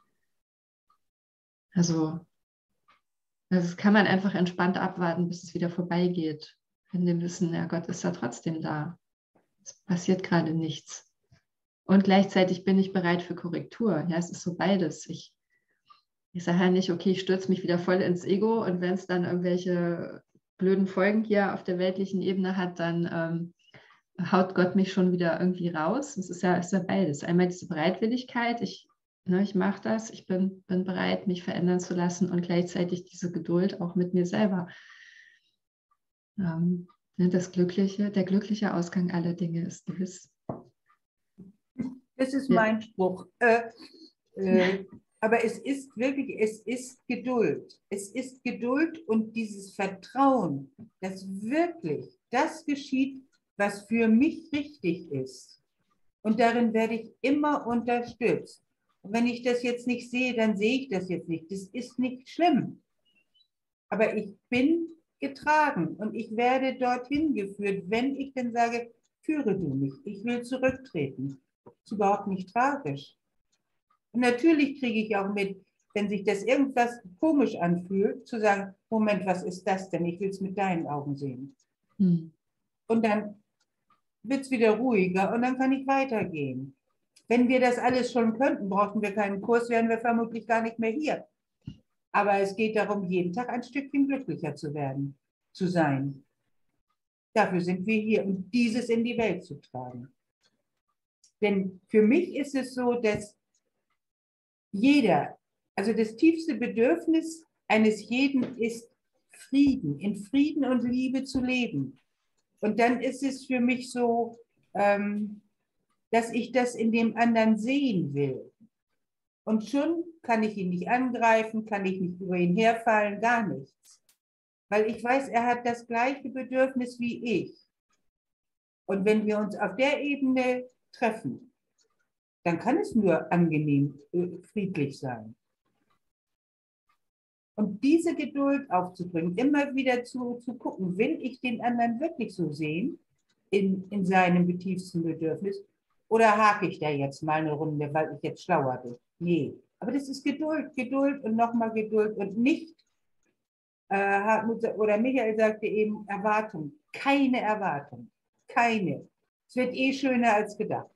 Also, das kann man einfach entspannt abwarten, bis es wieder vorbeigeht. In dem Wissen, ja, Gott ist da trotzdem da. Es passiert gerade nichts. Und gleichzeitig bin ich bereit für Korrektur. Ja, es ist so beides. Ich sage ja nicht, okay, ich stürze mich wieder voll ins Ego und wenn es dann irgendwelche blöden Folgen hier auf der weltlichen Ebene hat, dann haut Gott mich schon wieder irgendwie raus. Es ist ja beides. Einmal diese Bereitwilligkeit, ich mache das, ich bin bereit, mich verändern zu lassen und gleichzeitig diese Geduld auch mit mir selber. Der glückliche Ausgang aller Dinge ist gewiss. Das ist mein Spruch. Aber es ist wirklich, es ist Geduld. Es ist Geduld und dieses Vertrauen, dass wirklich das geschieht, was für mich richtig ist. Und darin werde ich immer unterstützt. Und wenn ich das jetzt nicht sehe, dann sehe ich das jetzt nicht. Das ist nicht schlimm. Aber ich bin getragen und ich werde dorthin geführt, wenn ich dann sage, führe du mich, ich will zurücktreten. Das ist überhaupt nicht tragisch. Und natürlich kriege ich auch mit, wenn sich das irgendwas komisch anfühlt, zu sagen, Moment, was ist das denn? Ich will es mit deinen Augen sehen. Und dann wird es wieder ruhiger und dann kann ich weitergehen. Wenn wir das alles schon könnten, brauchten wir keinen Kurs, wären wir vermutlich gar nicht mehr hier. Aber es geht darum, jeden Tag ein Stückchen glücklicher zu werden, zu sein. Dafür sind wir hier, um dieses in die Welt zu tragen. Denn für mich ist es so, dass jeder, also das tiefste Bedürfnis eines jeden ist Frieden, in Frieden und Liebe zu leben. Und dann ist es für mich so, dass ich das in dem anderen sehen will. Und schon kann ich ihn nicht angreifen, kann ich nicht über ihn herfallen, gar nichts. Weil ich weiß, er hat das gleiche Bedürfnis wie ich. Und wenn wir uns auf der Ebene treffen, dann kann es nur angenehm, friedlich sein. Und diese Geduld aufzubringen, immer wieder zu gucken, will ich den anderen wirklich so sehen, in seinem tiefsten Bedürfnis, oder hake ich da jetzt mal eine Runde, weil ich jetzt schlauer bin? Nee, aber das ist Geduld, Geduld und nochmal Geduld und nicht, oder Michael sagte eben, Erwartung, keine Erwartung, keine. Es wird eh schöner als gedacht.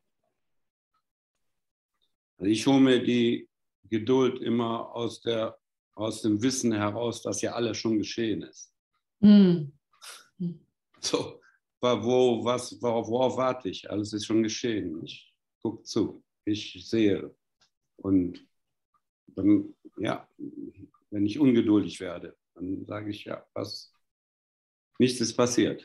Also ich hole mir die Geduld immer aus dem Wissen heraus, dass ja alles schon geschehen ist. Mhm. So, worauf warte ich? Alles ist schon geschehen. Ich gucke zu, ich sehe. Und dann, ja, wenn ich ungeduldig werde, dann sage ich, ja, nichts ist passiert.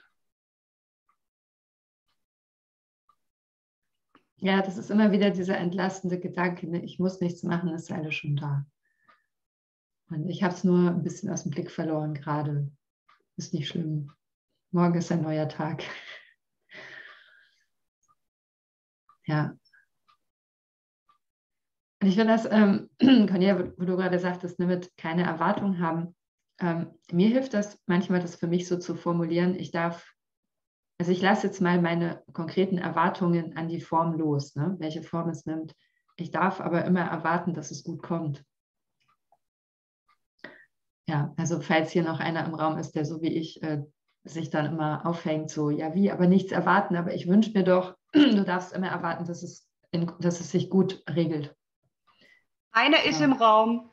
Ja, das ist immer wieder dieser entlastende Gedanke, ne? Ich muss nichts machen, es ist alles schon da. Und ich habe es nur ein bisschen aus dem Blick verloren gerade. Ist nicht schlimm. Morgen ist ein neuer Tag. Ja. Und ich finde das, Cornelia, wo du gerade sagtest, ne, mit keine Erwartung haben. Mir hilft das manchmal, das für mich so zu formulieren. Ich lasse jetzt mal meine konkreten Erwartungen an die Form los, ne, welche Form es nimmt. Ich darf aber immer erwarten, dass es gut kommt. Ja, also falls hier noch einer im Raum ist, der so wie ich sich dann immer aufhängt, so, ja wie, aber nichts erwarten, aber ich wünsche mir doch, du darfst immer erwarten, dass es sich gut regelt. Einer ist im Raum.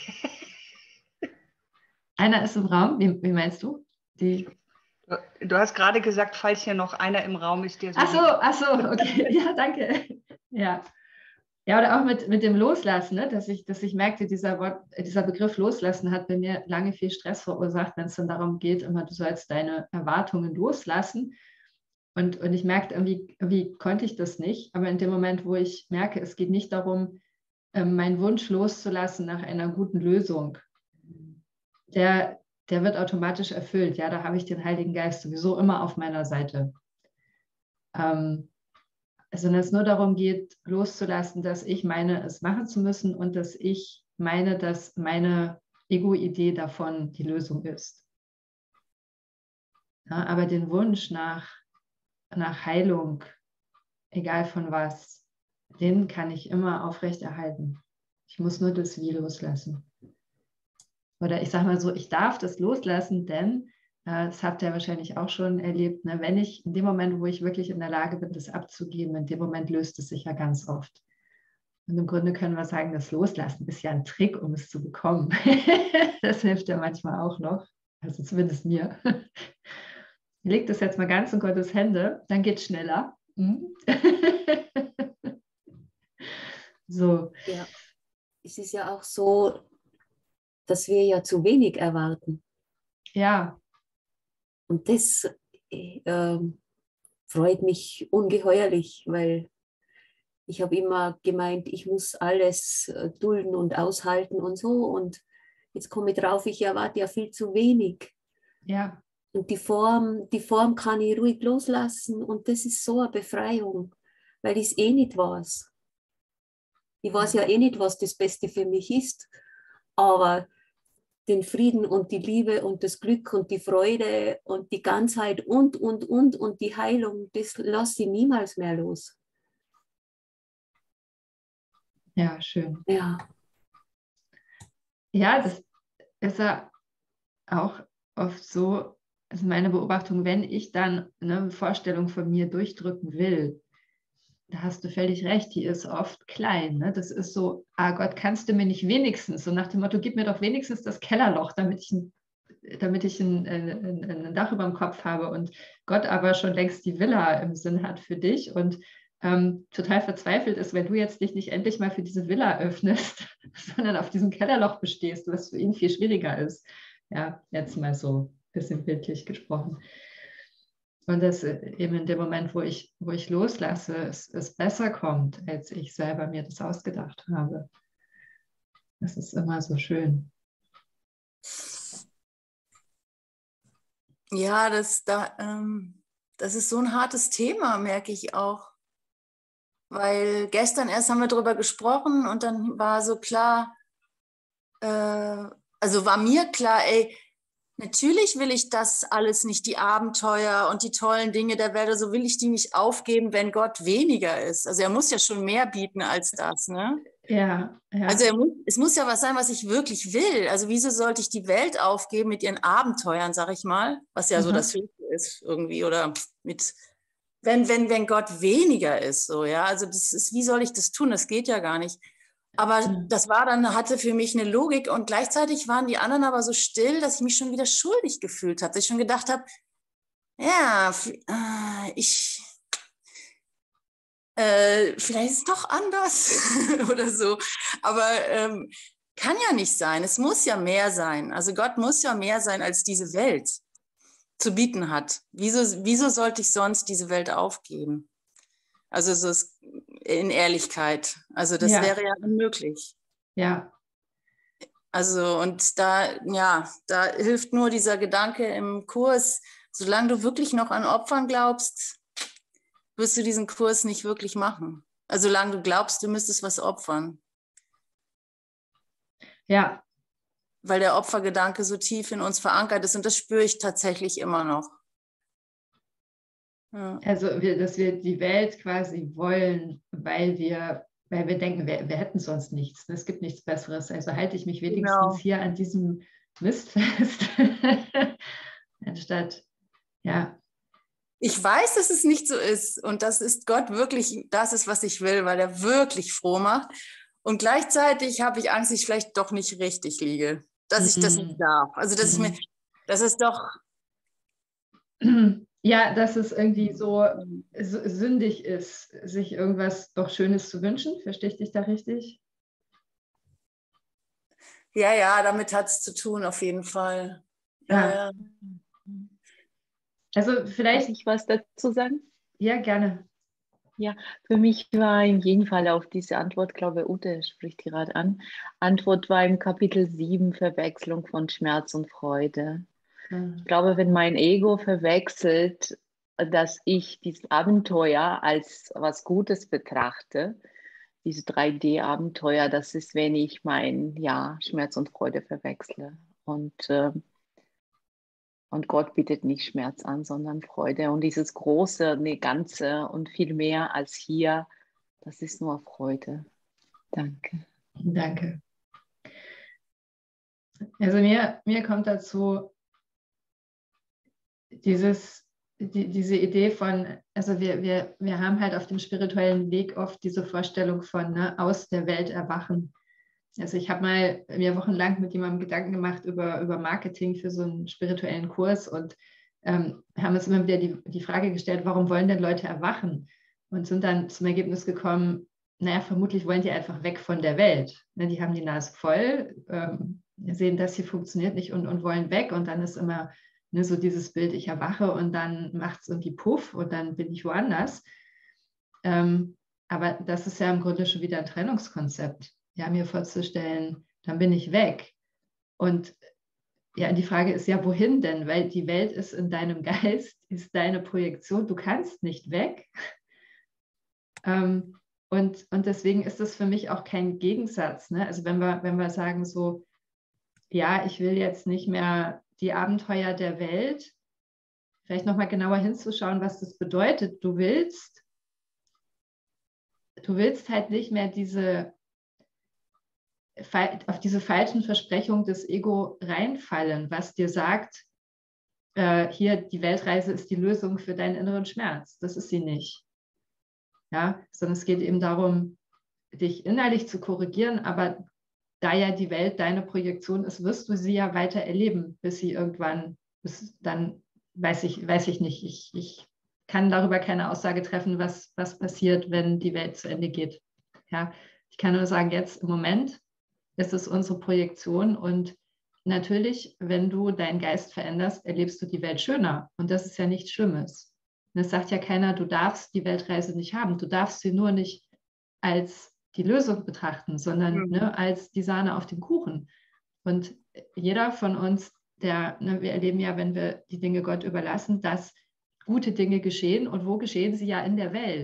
Einer ist im Raum? Wie meinst du? Du hast gerade gesagt, falls hier noch einer im Raum ist, der so... Ach so, okay. Ja, danke. Ja. Ja, oder auch mit dem Loslassen, ne? dass ich merkte, dieser Begriff Loslassen hat bei mir lange viel Stress verursacht, wenn es dann darum geht, immer du sollst deine Erwartungen loslassen. Und ich merkte, irgendwie konnte ich das nicht. Aber in dem Moment, wo ich merke, es geht nicht darum, meinen Wunsch loszulassen nach einer guten Lösung, der wird automatisch erfüllt. Ja, da habe ich den Heiligen Geist sowieso immer auf meiner Seite. Sondern es nur darum geht, loszulassen, dass ich meine, es machen zu müssen und dass ich meine, dass meine Ego-Idee davon die Lösung ist. Ja, aber den Wunsch nach Heilung, egal von was, den kann ich immer aufrechterhalten. Ich muss nur das Wie loslassen. Oder ich sage mal so, ich darf das loslassen, denn, das habt ihr wahrscheinlich auch schon erlebt, ne, wenn ich in dem Moment, wo ich wirklich in der Lage bin, das abzugeben, in dem Moment löst es sich ja ganz oft. Und im Grunde können wir sagen, das Loslassen ist ja ein Trick, um es zu bekommen. Das hilft ja manchmal auch noch, also zumindest mir. Ich lege das jetzt mal ganz in Gottes Hände, dann geht es schneller. So. Ja, es ist ja auch so, dass wir ja zu wenig erwarten. Ja. Und das freut mich ungeheuerlich, weil ich habe immer gemeint, ich muss alles dulden und aushalten und so. Und jetzt komme ich drauf, ich erwarte ja viel zu wenig. Ja. Und die Form kann ich ruhig loslassen. Und das ist so eine Befreiung, weil ich es eh nicht weiß. Ich weiß ja eh nicht, was das Beste für mich ist. Aber den Frieden und die Liebe und das Glück und die Freude und die Ganzheit und die Heilung, das lasse ich niemals mehr los. Ja, schön. Ja. Ja, das ist ja auch oft so, also meine Beobachtung, wenn ich dann eine Vorstellung von mir durchdrücken will, da hast du völlig recht, die ist oft klein. Ne? Das ist so, Gott, kannst du mir nicht wenigstens, so nach dem Motto, gib mir doch wenigstens das Kellerloch, damit ich ein Dach über dem Kopf habe und Gott aber schon längst die Villa im Sinn hat für dich und total verzweifelt ist, wenn du jetzt dich nicht endlich mal für diese Villa öffnest, sondern auf diesem Kellerloch bestehst, was für ihn viel schwieriger ist. Ja, jetzt mal so ein bisschen bildlich gesprochen. Und dass eben in dem Moment, wo ich loslasse, es besser kommt, als ich selber mir das ausgedacht habe. Das ist immer so schön. Ja, das ist so ein hartes Thema, merke ich auch. weil gestern erst haben wir darüber gesprochen und dann war so klar, also war mir klar, ey, natürlich will ich das alles nicht, die Abenteuer und die tollen Dinge der Welt, so will ich die nicht aufgeben, wenn Gott weniger ist. Also er muss ja schon mehr bieten als das, ne? Ja, ja. Also es muss ja was sein, was ich wirklich will. Also wieso sollte ich die Welt aufgeben mit ihren Abenteuern, sag ich mal, was ja so das Höchste ist irgendwie, oder mit, wenn Gott weniger ist, so, ja, also das ist, wie soll ich das tun? Das geht ja gar nicht. Aber das war dann, hatte für mich eine Logik und gleichzeitig waren die anderen aber so still, dass ich mich schon wieder schuldig gefühlt habe, dass ich schon gedacht habe, ja, vielleicht ist es doch anders oder so. Aber kann ja nicht sein. Es muss ja mehr sein. Also Gott muss ja mehr sein, als diese Welt zu bieten hat. Wieso sollte ich sonst diese Welt aufgeben? Also so ist in Ehrlichkeit. Also das wäre ja unmöglich. Ja. Also und da hilft nur dieser Gedanke im Kurs, solange du wirklich noch an Opfern glaubst, wirst du diesen Kurs nicht wirklich machen. Also solange du glaubst, du müsstest was opfern. Ja. Weil der Opfergedanke so tief in uns verankert ist und das spüre ich tatsächlich immer noch. Ja. Also, dass wir die Welt quasi wollen, weil wir denken, wir hätten sonst nichts. Es gibt nichts Besseres. Also halte ich mich wenigstens hier an diesem Mist fest. Anstatt, ja. Ich weiß, dass es nicht so ist und das ist Gott wirklich, das ist, was ich will, weil er wirklich froh macht. Und gleichzeitig habe ich Angst, dass ich vielleicht doch nicht richtig liege, dass ich das nicht darf. Also das ist doch... Ja, dass es irgendwie so sündig ist, sich irgendwas doch Schönes zu wünschen. Verstehe ich dich da richtig? Ja, damit hat es zu tun, auf jeden Fall. Ja. Also vielleicht... Darf ich was dazu sagen? Ja, gerne. Ja, für mich war in jedem Fall auf diese Antwort, glaube Ute spricht gerade an, Antwort war im Kapitel 7 Verwechslung von Schmerz und Freude. Ich glaube, wenn mein Ego verwechselt, dass ich dieses Abenteuer als was Gutes betrachte, diese 3D-Abenteuer, das ist, wenn ich mein Schmerz und Freude verwechsle. Und Gott bietet nicht Schmerz an, sondern Freude. Und dieses große, Ganze und viel mehr als hier, das ist nur Freude. Danke. Danke. Also mir kommt dazu diese Idee von, also wir haben halt auf dem spirituellen Weg oft diese Vorstellung von aus der Welt erwachen. Also ich habe mir wochenlang mit jemandem Gedanken gemacht über Marketing für so einen spirituellen Kurs und haben uns immer wieder die Frage gestellt, warum wollen denn Leute erwachen? Und sind dann zum Ergebnis gekommen, naja, vermutlich wollen die einfach weg von der Welt. Die haben die Nase voll, sehen, das hier funktioniert nicht und wollen weg. Und dann ist immer so dieses Bild, ich erwache und dann macht es irgendwie Puff und dann bin ich woanders. Aber das ist ja im Grunde schon wieder ein Trennungskonzept. Ja, mir vorzustellen, dann bin ich weg. Und ja, die Frage ist ja, wohin denn? Weil die Welt ist in deinem Geist, ist deine Projektion, du kannst nicht weg. Und deswegen ist das für mich auch kein Gegensatz. Ne? Also wenn wir sagen so, ja, ich will jetzt nicht mehr die Abenteuer der Welt, vielleicht nochmal genauer hinzuschauen, was das bedeutet. Du willst halt nicht mehr auf diese falschen Versprechungen des Ego reinfallen, was dir sagt, hier die Weltreise ist die Lösung für deinen inneren Schmerz. Das ist sie nicht. Ja, sondern es geht eben darum, dich innerlich zu korrigieren, aber da ja die Welt deine Projektion ist, wirst du sie ja weiter erleben, bis dann weiß ich nicht. Ich kann darüber keine Aussage treffen, was passiert, wenn die Welt zu Ende geht. Ja, ich kann nur sagen, jetzt im Moment ist es unsere Projektion und natürlich, wenn du deinen Geist veränderst, erlebst du die Welt schöner und das ist ja nichts Schlimmes. Und es sagt ja keiner, du darfst die Weltreise nicht haben, du darfst sie nur nicht als die Lösung betrachten, sondern als die Sahne auf dem Kuchen. Und jeder von uns, wir erleben ja, wenn wir die Dinge Gott überlassen, dass gute Dinge geschehen und wo geschehen sie ja in der Welt.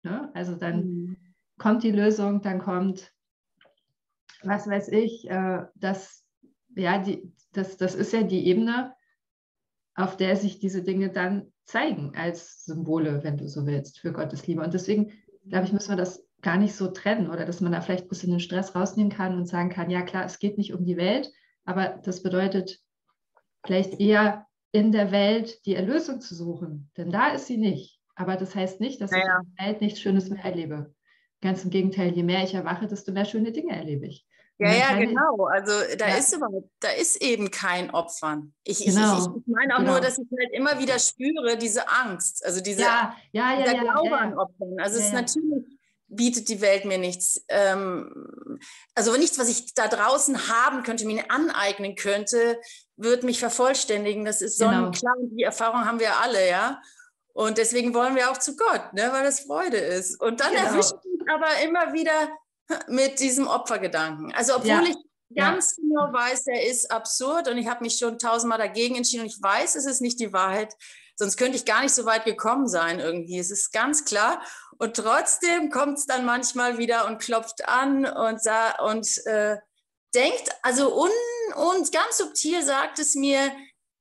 Ne? Also dann kommt die Lösung, dann kommt, was weiß ich, das ist ja die Ebene, auf der sich diese Dinge dann zeigen als Symbole, wenn du so willst, für Gottes Liebe. Und deswegen, glaube ich, müssen wir das gar nicht so trennen oder dass man da vielleicht ein bisschen den Stress rausnehmen kann und sagen kann, ja klar, es geht nicht um die Welt, aber das bedeutet vielleicht eher in der Welt die Erlösung zu suchen, denn da ist sie nicht. Aber das heißt nicht, dass ich in der Welt nichts Schönes mehr erlebe. Ganz im Gegenteil, je mehr ich erwache, desto mehr schöne Dinge erlebe ich. Ja, genau. Also da ist eben kein Opfern. Ich meine auch nur, dass ich halt immer wieder spüre, diese Angst, also dieser Glaube an Opfern. Also es natürlich bietet die Welt mir nichts. Also nichts, was ich da draußen haben könnte, mir aneignen könnte, wird mich vervollständigen. Das ist sonnenklar und die Erfahrung haben wir alle, ja. Und deswegen wollen wir auch zu Gott, ne, weil das Freude ist. Und dann erwischt mich aber immer wieder mit diesem Opfergedanken. Also obwohl ich ganz genau weiß, er ist absurd und ich habe mich schon 1000-mal dagegen entschieden und ich weiß, es ist nicht die Wahrheit, sonst könnte ich gar nicht so weit gekommen sein irgendwie. Es ist ganz klar. Und trotzdem kommt es dann manchmal wieder und klopft an und denkt, also und ganz subtil sagt es mir,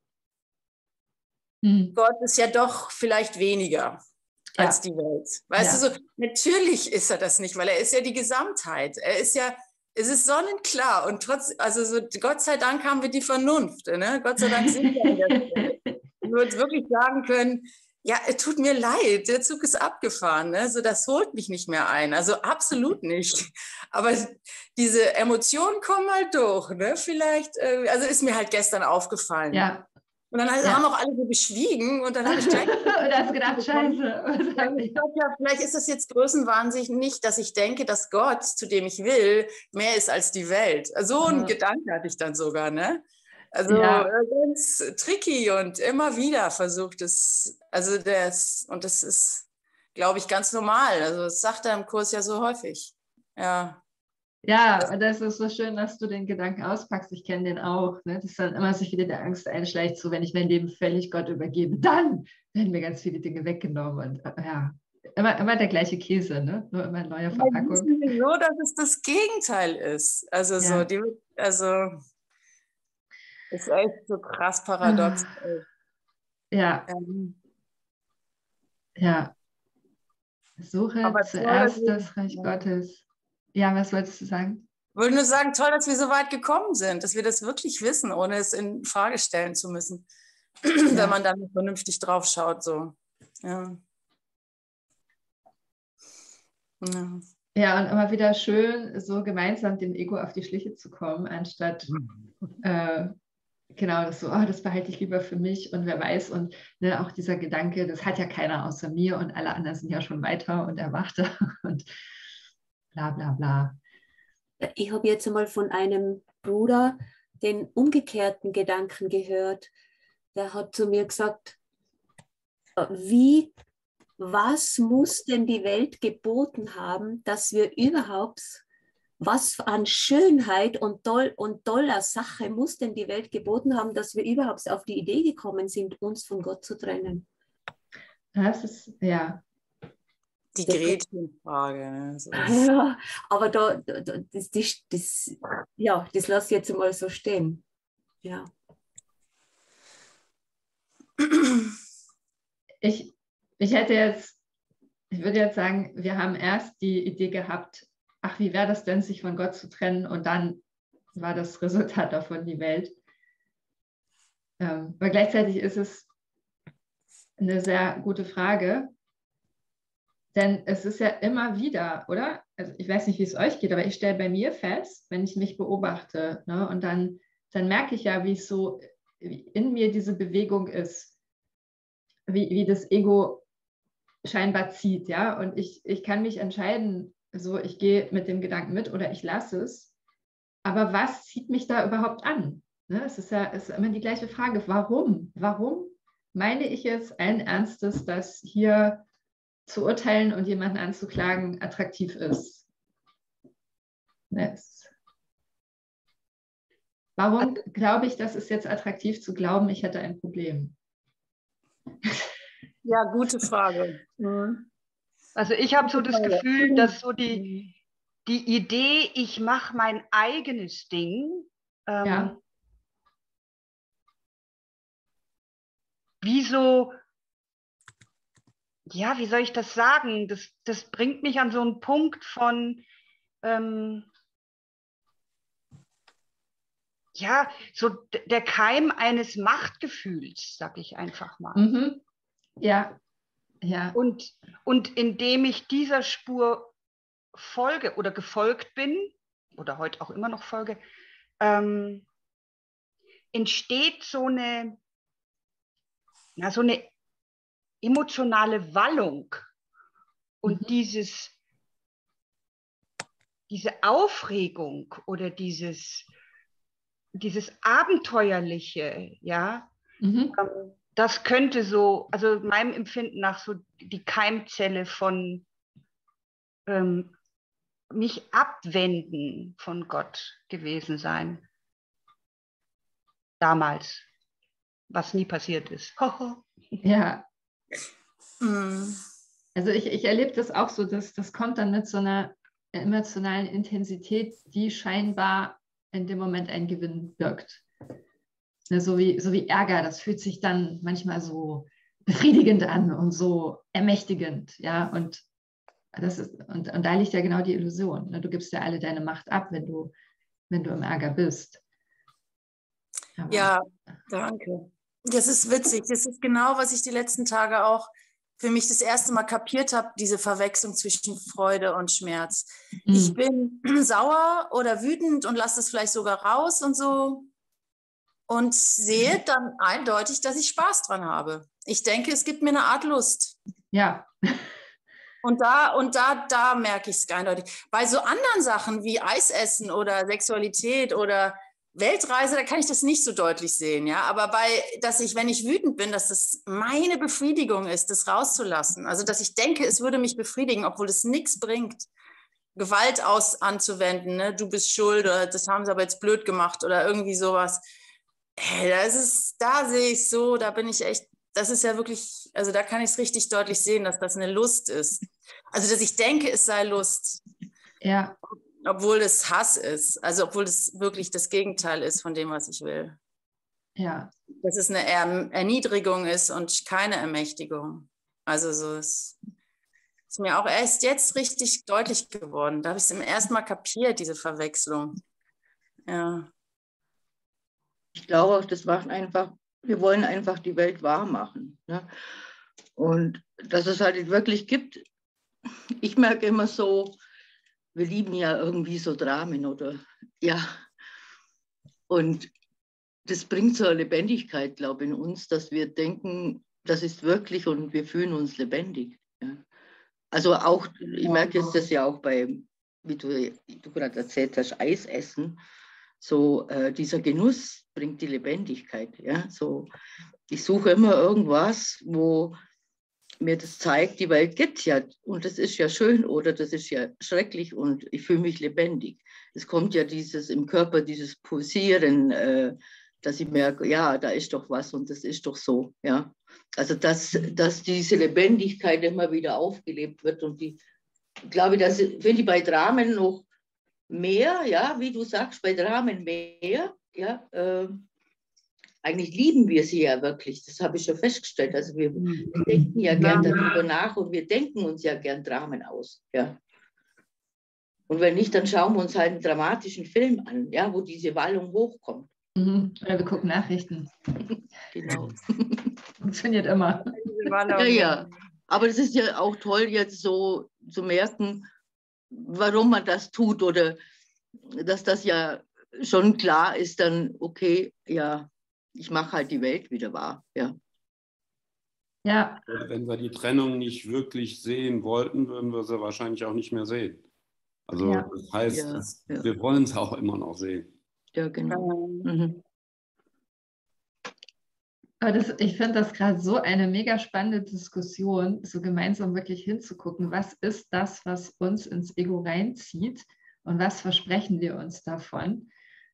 Gott ist ja doch vielleicht weniger als die Welt. Weißt du, so, natürlich ist er das nicht, weil er ist ja die Gesamtheit. Es ist sonnenklar und Gott sei Dank haben wir die Vernunft. Ne? Gott sei Dank sind wir an der Stelle. Wir uns wirklich sagen können, ja, es tut mir leid, der Zug ist abgefahren. Ne? So, das holt mich nicht mehr ein. Also absolut nicht. Aber diese Emotionen kommen halt durch. Ne? Vielleicht, also ist mir halt gestern aufgefallen. Ja. Und dann haben auch alle so geschwiegen und dann habe ich gleich und hast gedacht, scheiße. Ich glaube ja, vielleicht ist das jetzt Größenwahnsinn nicht, dass ich denke, dass Gott, zu dem ich will, mehr ist als die Welt. So einen Gedanke hatte ich dann sogar, ne? Also ganz tricky und immer wieder versucht es, und das ist, glaube ich, ganz normal. Also das sagt er im Kurs ja so häufig. Ja. Ja, das ist so schön, dass du den Gedanken auspackst. Ich kenne den auch. Ne? Dass dann immer sich wieder der Angst einschleicht, so wenn ich mein Leben völlig Gott übergebe, dann werden mir ganz viele Dinge weggenommen. Und immer der gleiche Käse, ne? Nur immer in neuer Verpackung. Es ist nicht so, dass es das Gegenteil ist. Also ist echt so krass paradox. Ja. Suche zuerst das Reich Gottes. Ja, was wolltest du sagen? Ich wollte nur sagen, toll, dass wir so weit gekommen sind, dass wir das wirklich wissen, ohne es in Frage stellen zu müssen, wenn man dann vernünftig drauf schaut. So. Ja, und immer wieder schön, so gemeinsam dem Ego auf die Schliche zu kommen, anstatt das behalte ich lieber für mich und wer weiß. Und ne, auch dieser Gedanke, das hat ja keiner außer mir und alle anderen sind ja schon weiter und erwachter und bla bla bla. Ich habe jetzt einmal von einem Bruder den umgekehrten Gedanken gehört. Der hat zu mir gesagt, was muss denn die Welt geboten haben, dass wir überhaupt, was an Schönheit und toller Sache muss denn die Welt geboten haben, dass wir überhaupt auf die Idee gekommen sind, uns von Gott zu trennen? Das ist, die Gretchenfrage. Ne? So. Ja, aber das lasse ich jetzt mal so stehen. Ja. Ich würde jetzt sagen, wir haben erst die Idee gehabt, ach, wie wäre das denn, sich von Gott zu trennen? Und dann war das Resultat davon die Welt. Aber gleichzeitig ist es eine sehr gute Frage. Denn es ist ja immer wieder, oder? Also ich weiß nicht, wie es euch geht, aber ich stelle bei mir fest, wenn ich mich beobachte, ne, und dann merke ich ja, wie es so in mir diese Bewegung ist, wie das Ego scheinbar zieht, ja. Und ich kann mich entscheiden, so ich gehe mit dem Gedanken mit oder ich lasse es. Aber was zieht mich da überhaupt an? Ne? Es ist immer die gleiche Frage. Warum? Warum meine ich jetzt allen Ernstes, dass hier zu urteilen und jemanden anzuklagen attraktiv ist? Warum glaube ich, dass es jetzt attraktiv zu glauben, ich hätte ein Problem? Ja, gute Frage. Also ich habe so das Gefühl, dass so die Idee, ich mache mein eigenes Ding, wie so, ja, wie soll ich das sagen? Das bringt mich an so einen Punkt von, ja, so der Keim eines Machtgefühls, sag ich einfach mal. Mhm. Ja, ja. Und indem ich dieser Spur folge oder gefolgt bin, oder heute auch immer noch folge, entsteht so eine emotionale Wallung. Und diese Aufregung oder dieses Abenteuerliche, ja, das könnte so, also meinem Empfinden nach so die Keimzelle von mich abwenden von Gott gewesen sein. Damals, was nie passiert ist. Ja. Also ich erlebe das auch so, dass das kommt dann mit so einer emotionalen Intensität, die scheinbar in dem Moment ein Gewinn birgt. So wie Ärger, das fühlt sich dann manchmal so befriedigend an und so ermächtigend, ja, und da liegt ja genau die Illusion. Du gibst ja alle deine Macht ab, wenn du im Ärger bist. Aber ja, danke. Das ist witzig. Das ist genau, was ich die letzten Tage auch für mich das erste Mal kapiert habe, diese Verwechslung zwischen Freude und Schmerz. Ich bin sauer oder wütend und lasse es vielleicht sogar raus und so und sehe dann eindeutig, dass ich Spaß dran habe. Ich denke, es gibt mir eine Art Lust. Ja. Und da merke ich es eindeutig. Bei so anderen Sachen wie Eisessen oder Sexualität oder Weltreise, da kann ich das nicht so deutlich sehen, ja. Aber wenn ich wütend bin, dass das meine Befriedigung ist, das rauszulassen. Also, dass ich denke, es würde mich befriedigen, obwohl es nichts bringt, Gewalt anzuwenden, ne? Du bist schuld oder das haben sie aber jetzt blöd gemacht oder irgendwie sowas. Da sehe ich so, da bin ich echt, das ist ja wirklich, also da kann ich es richtig deutlich sehen, dass das eine Lust ist. Also, dass ich denke, es sei Lust. Ja. Obwohl das Hass ist, also obwohl das wirklich das Gegenteil ist von dem, was ich will. Ja. Dass es eine Erniedrigung ist und keine Ermächtigung. Also so ist mir auch erst jetzt richtig deutlich geworden. Da habe ich es im ersten Mal kapiert, diese Verwechslung. Ja. Ich glaube auch, das macht einfach, wir wollen einfach die Welt wahr machen. Ne? Und dass es halt wirklich gibt, ich merke immer so, wir lieben ja irgendwie so Dramen oder ja. Und das bringt so eine Lebendigkeit, glaube ich, in uns, dass wir denken, das ist wirklich und wir fühlen uns lebendig. Ja. Also auch, ich merke jetzt das ja auch bei, wie du gerade erzählt hast, Eisessen. So dieser Genuss bringt die Lebendigkeit. Ja? So, ich suche immer irgendwas, wo mir das zeigt, die Welt gibt es ja und das ist ja schön oder das ist ja schrecklich und ich fühle mich lebendig. Es kommt ja im Körper dieses Pulsieren, dass ich merke, ja, da ist doch was und das ist doch so. Ja? Also dass diese Lebendigkeit immer wieder aufgelebt wird und die, glaube ich, das finde ich bei Dramen noch mehr, ja, wie du sagst, bei Dramen mehr, ja, eigentlich lieben wir sie ja wirklich, das habe ich schon festgestellt. Also wir denken ja gern darüber nach und wir denken uns ja gern Dramen aus. Ja. Und wenn nicht, dann schauen wir uns halt einen dramatischen Film an, ja, wo diese Wallung hochkommt. Oder wir gucken Nachrichten. Genau. Funktioniert immer. Ja. Aber es ist ja auch toll, jetzt so zu merken, warum man das tut oder dass das ja schon klar ist, dann okay, ja, ich mache halt die Welt wieder wahr. Ja. Ja. Wenn wir die Trennung nicht wirklich sehen wollten, würden wir sie wahrscheinlich auch nicht mehr sehen. Also das heißt, wir wollen es auch immer noch sehen. Ja, genau. Aber ich finde das gerade so eine mega spannende Diskussion, so gemeinsam wirklich hinzugucken, was ist das, was uns ins Ego reinzieht und was versprechen wir uns davon.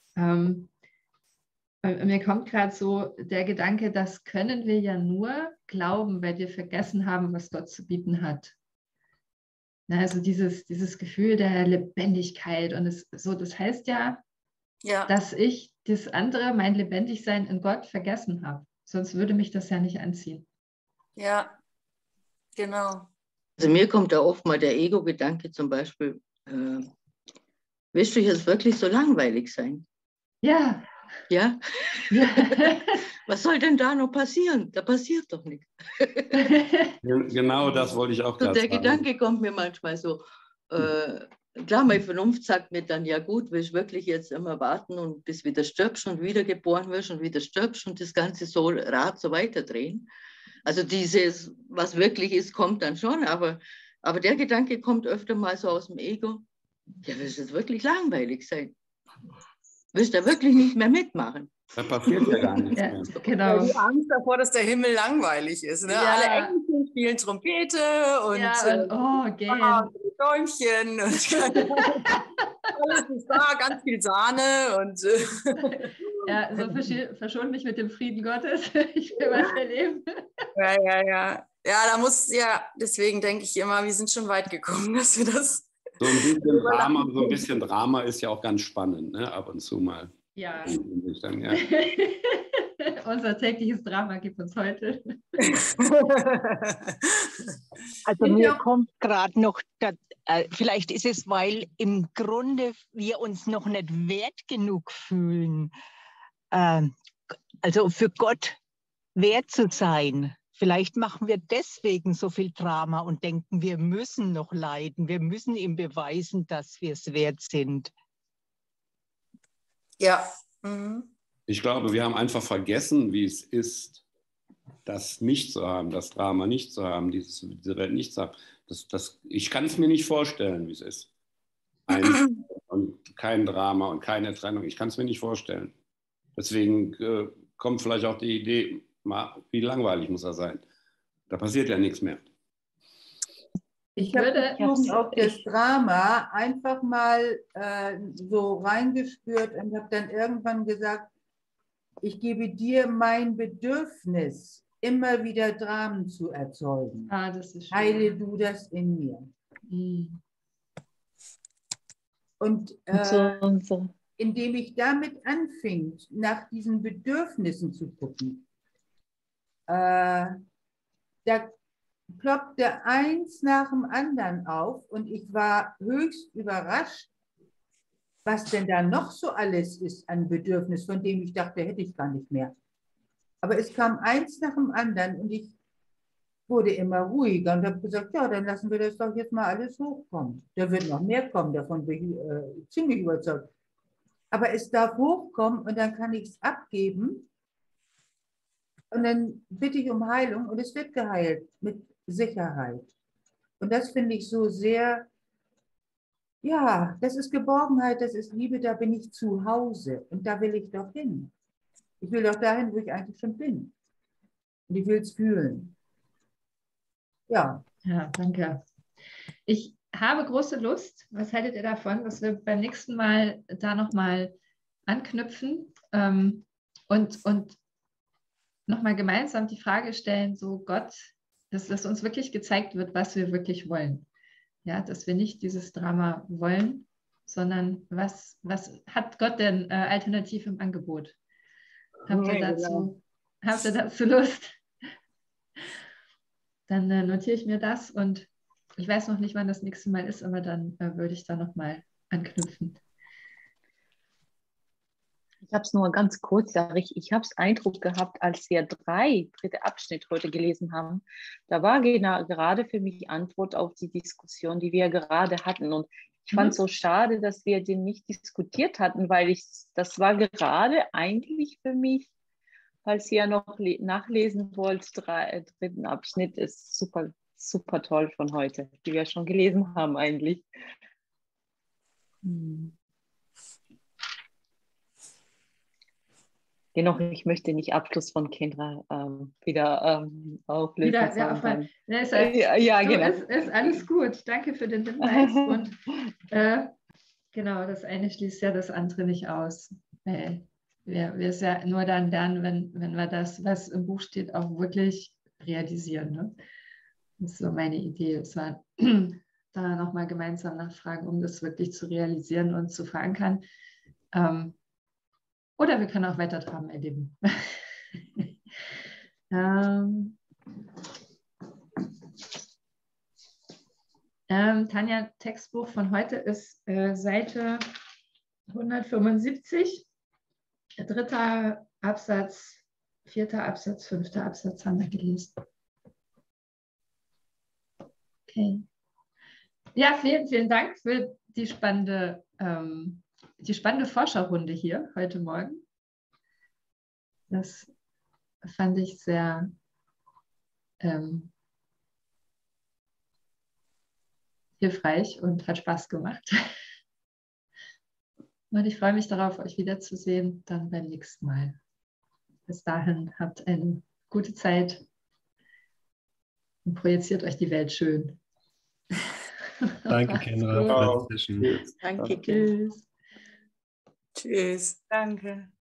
Mir kommt gerade so der Gedanke, das können wir ja nur glauben, weil wir vergessen haben, was Gott zu bieten hat. Also dieses Gefühl der Lebendigkeit. Und das heißt ja, dass ich das andere, mein Lebendigsein in Gott vergessen habe. Sonst würde mich das ja nicht anziehen. Ja, genau. Also mir kommt da oft mal der Ego-Gedanke zum Beispiel, willst du jetzt wirklich so langweilig sein? Ja. Ja? Was soll denn da noch passieren? Da passiert doch nichts. Genau das wollte ich auch gerade sagen. Der Gedanke kommt mir manchmal so. Klar, meine Vernunft sagt mir dann, ja gut, willst du wirklich jetzt immer warten und bis wieder stirbst und wieder geboren wirst und wieder stirbst und das ganze Rad so weiterdrehen. Also dieses, was wirklich ist, kommt dann schon, aber der Gedanke kommt öfter mal so aus dem Ego. Ja, willst du jetzt wirklich langweilig sein? Willst du da wirklich nicht mehr mitmachen? Da passiert ja gar nichts mehr. Genau. Die Angst davor, dass der Himmel langweilig ist. Ne? Ja. Alle Engel spielen Trompete und Däumchen und alles ist da, ganz viel Sahne und ja, so verschont mich mit dem Frieden Gottes. Ich will was erleben. Ja, da muss, deswegen denke ich immer, wir sind schon weit gekommen, dass wir das. So ein bisschen Drama ist ja auch ganz spannend, ne? Ab und zu mal. Ja. Dann, ja. Unser tägliches Drama gibt uns heute. Also mir kommt gerade noch, vielleicht ist es, weil im Grunde wir uns noch nicht wert genug fühlen, also für Gott wert zu sein. Vielleicht machen wir deswegen so viel Drama und denken, wir müssen noch leiden, wir müssen ihm beweisen, dass wir es wert sind. Ja. Mhm. Ich glaube, wir haben einfach vergessen, wie es ist, das nicht zu haben, das Drama nicht zu haben, diese Welt nicht zu haben. Ich kann es mir nicht vorstellen, wie es ist. Und kein Drama und keine Trennung. Ich kann es mir nicht vorstellen. Deswegen kommt vielleicht auch die Idee, wie langweilig muss er sein. Da passiert ja nichts mehr. Ich habe auf das Drama einfach mal so reingespürt und habe dann irgendwann gesagt, ich gebe dir mein Bedürfnis, immer wieder Dramen zu erzeugen. Das ist schön. Heile du das in mir. Und indem ich damit anfing, nach diesen Bedürfnissen zu gucken, da ploppte eins nach dem anderen auf und ich war höchst überrascht, was denn da noch so alles ist an Bedürfnis, von dem ich dachte, hätte ich gar nicht mehr. Aber es kam eins nach dem anderen und ich wurde immer ruhiger und habe gesagt, ja, dann lassen wir das doch jetzt mal alles hochkommen. Da wird noch mehr kommen, davon bin ich ziemlich überzeugt. Aber es darf hochkommen und dann kann ich es abgeben und dann bitte ich um Heilung und es wird geheilt mit Sicherheit. Und das finde ich so sehr, ja, das ist Geborgenheit, das ist Liebe, da bin ich zu Hause und da will ich doch hin. Ich will doch dahin, wo ich eigentlich schon bin. Und ich will es fühlen. Ja. Ja, danke. Ich habe große Lust, was haltet ihr davon, dass wir beim nächsten Mal da nochmal anknüpfen und nochmal gemeinsam die Frage stellen, so Gott, dass uns wirklich gezeigt wird, was wir wirklich wollen. Ja, dass wir nicht dieses Drama wollen, sondern was hat Gott denn alternativ im Angebot? Habt ihr dazu Lust? Dann notiere ich mir das und ich weiß noch nicht, wann das nächste Mal ist, aber dann würde ich da nochmal anknüpfen. Ich habe es nur ganz kurz, ich habe es Eindruck gehabt, als wir dritte Abschnitt heute gelesen haben, da war gerade für mich Antwort auf die Diskussion, die wir gerade hatten. Und ich fand es so schade, dass wir den nicht diskutiert hatten, weil das war gerade eigentlich für mich, falls ihr noch nachlesen wollt, dritten Abschnitt ist super, super toll von heute, die wir schon gelesen haben eigentlich. Dennoch, ich möchte nicht Abschluss von Kendra wieder auflösen. Ist alles gut. Danke für den Hinweis. Und genau, das eine schließt ja das andere nicht aus. Wir es ja nur dann lernen, wenn wir das, was im Buch steht, auch wirklich realisieren. Ne? Das ist so meine Idee. Es war da nochmal gemeinsam nachfragen, um das wirklich zu realisieren und zu verankern. Oder wir können auch weiter Traum erleben. Tanja, Textbuch von heute ist Seite 175, 3. Absatz, 4. Absatz, 5. Absatz haben wir gelesen. Okay. Ja, vielen, vielen Dank für die spannende Forscherrunde hier heute Morgen. Das fand ich sehr hilfreich und hat Spaß gemacht. Und ich freue mich darauf, euch wiederzusehen, dann beim nächsten Mal. Bis dahin, habt eine gute Zeit und projiziert euch die Welt schön. Danke, Kenra. Danke, Kenra. Tschüss. Danke.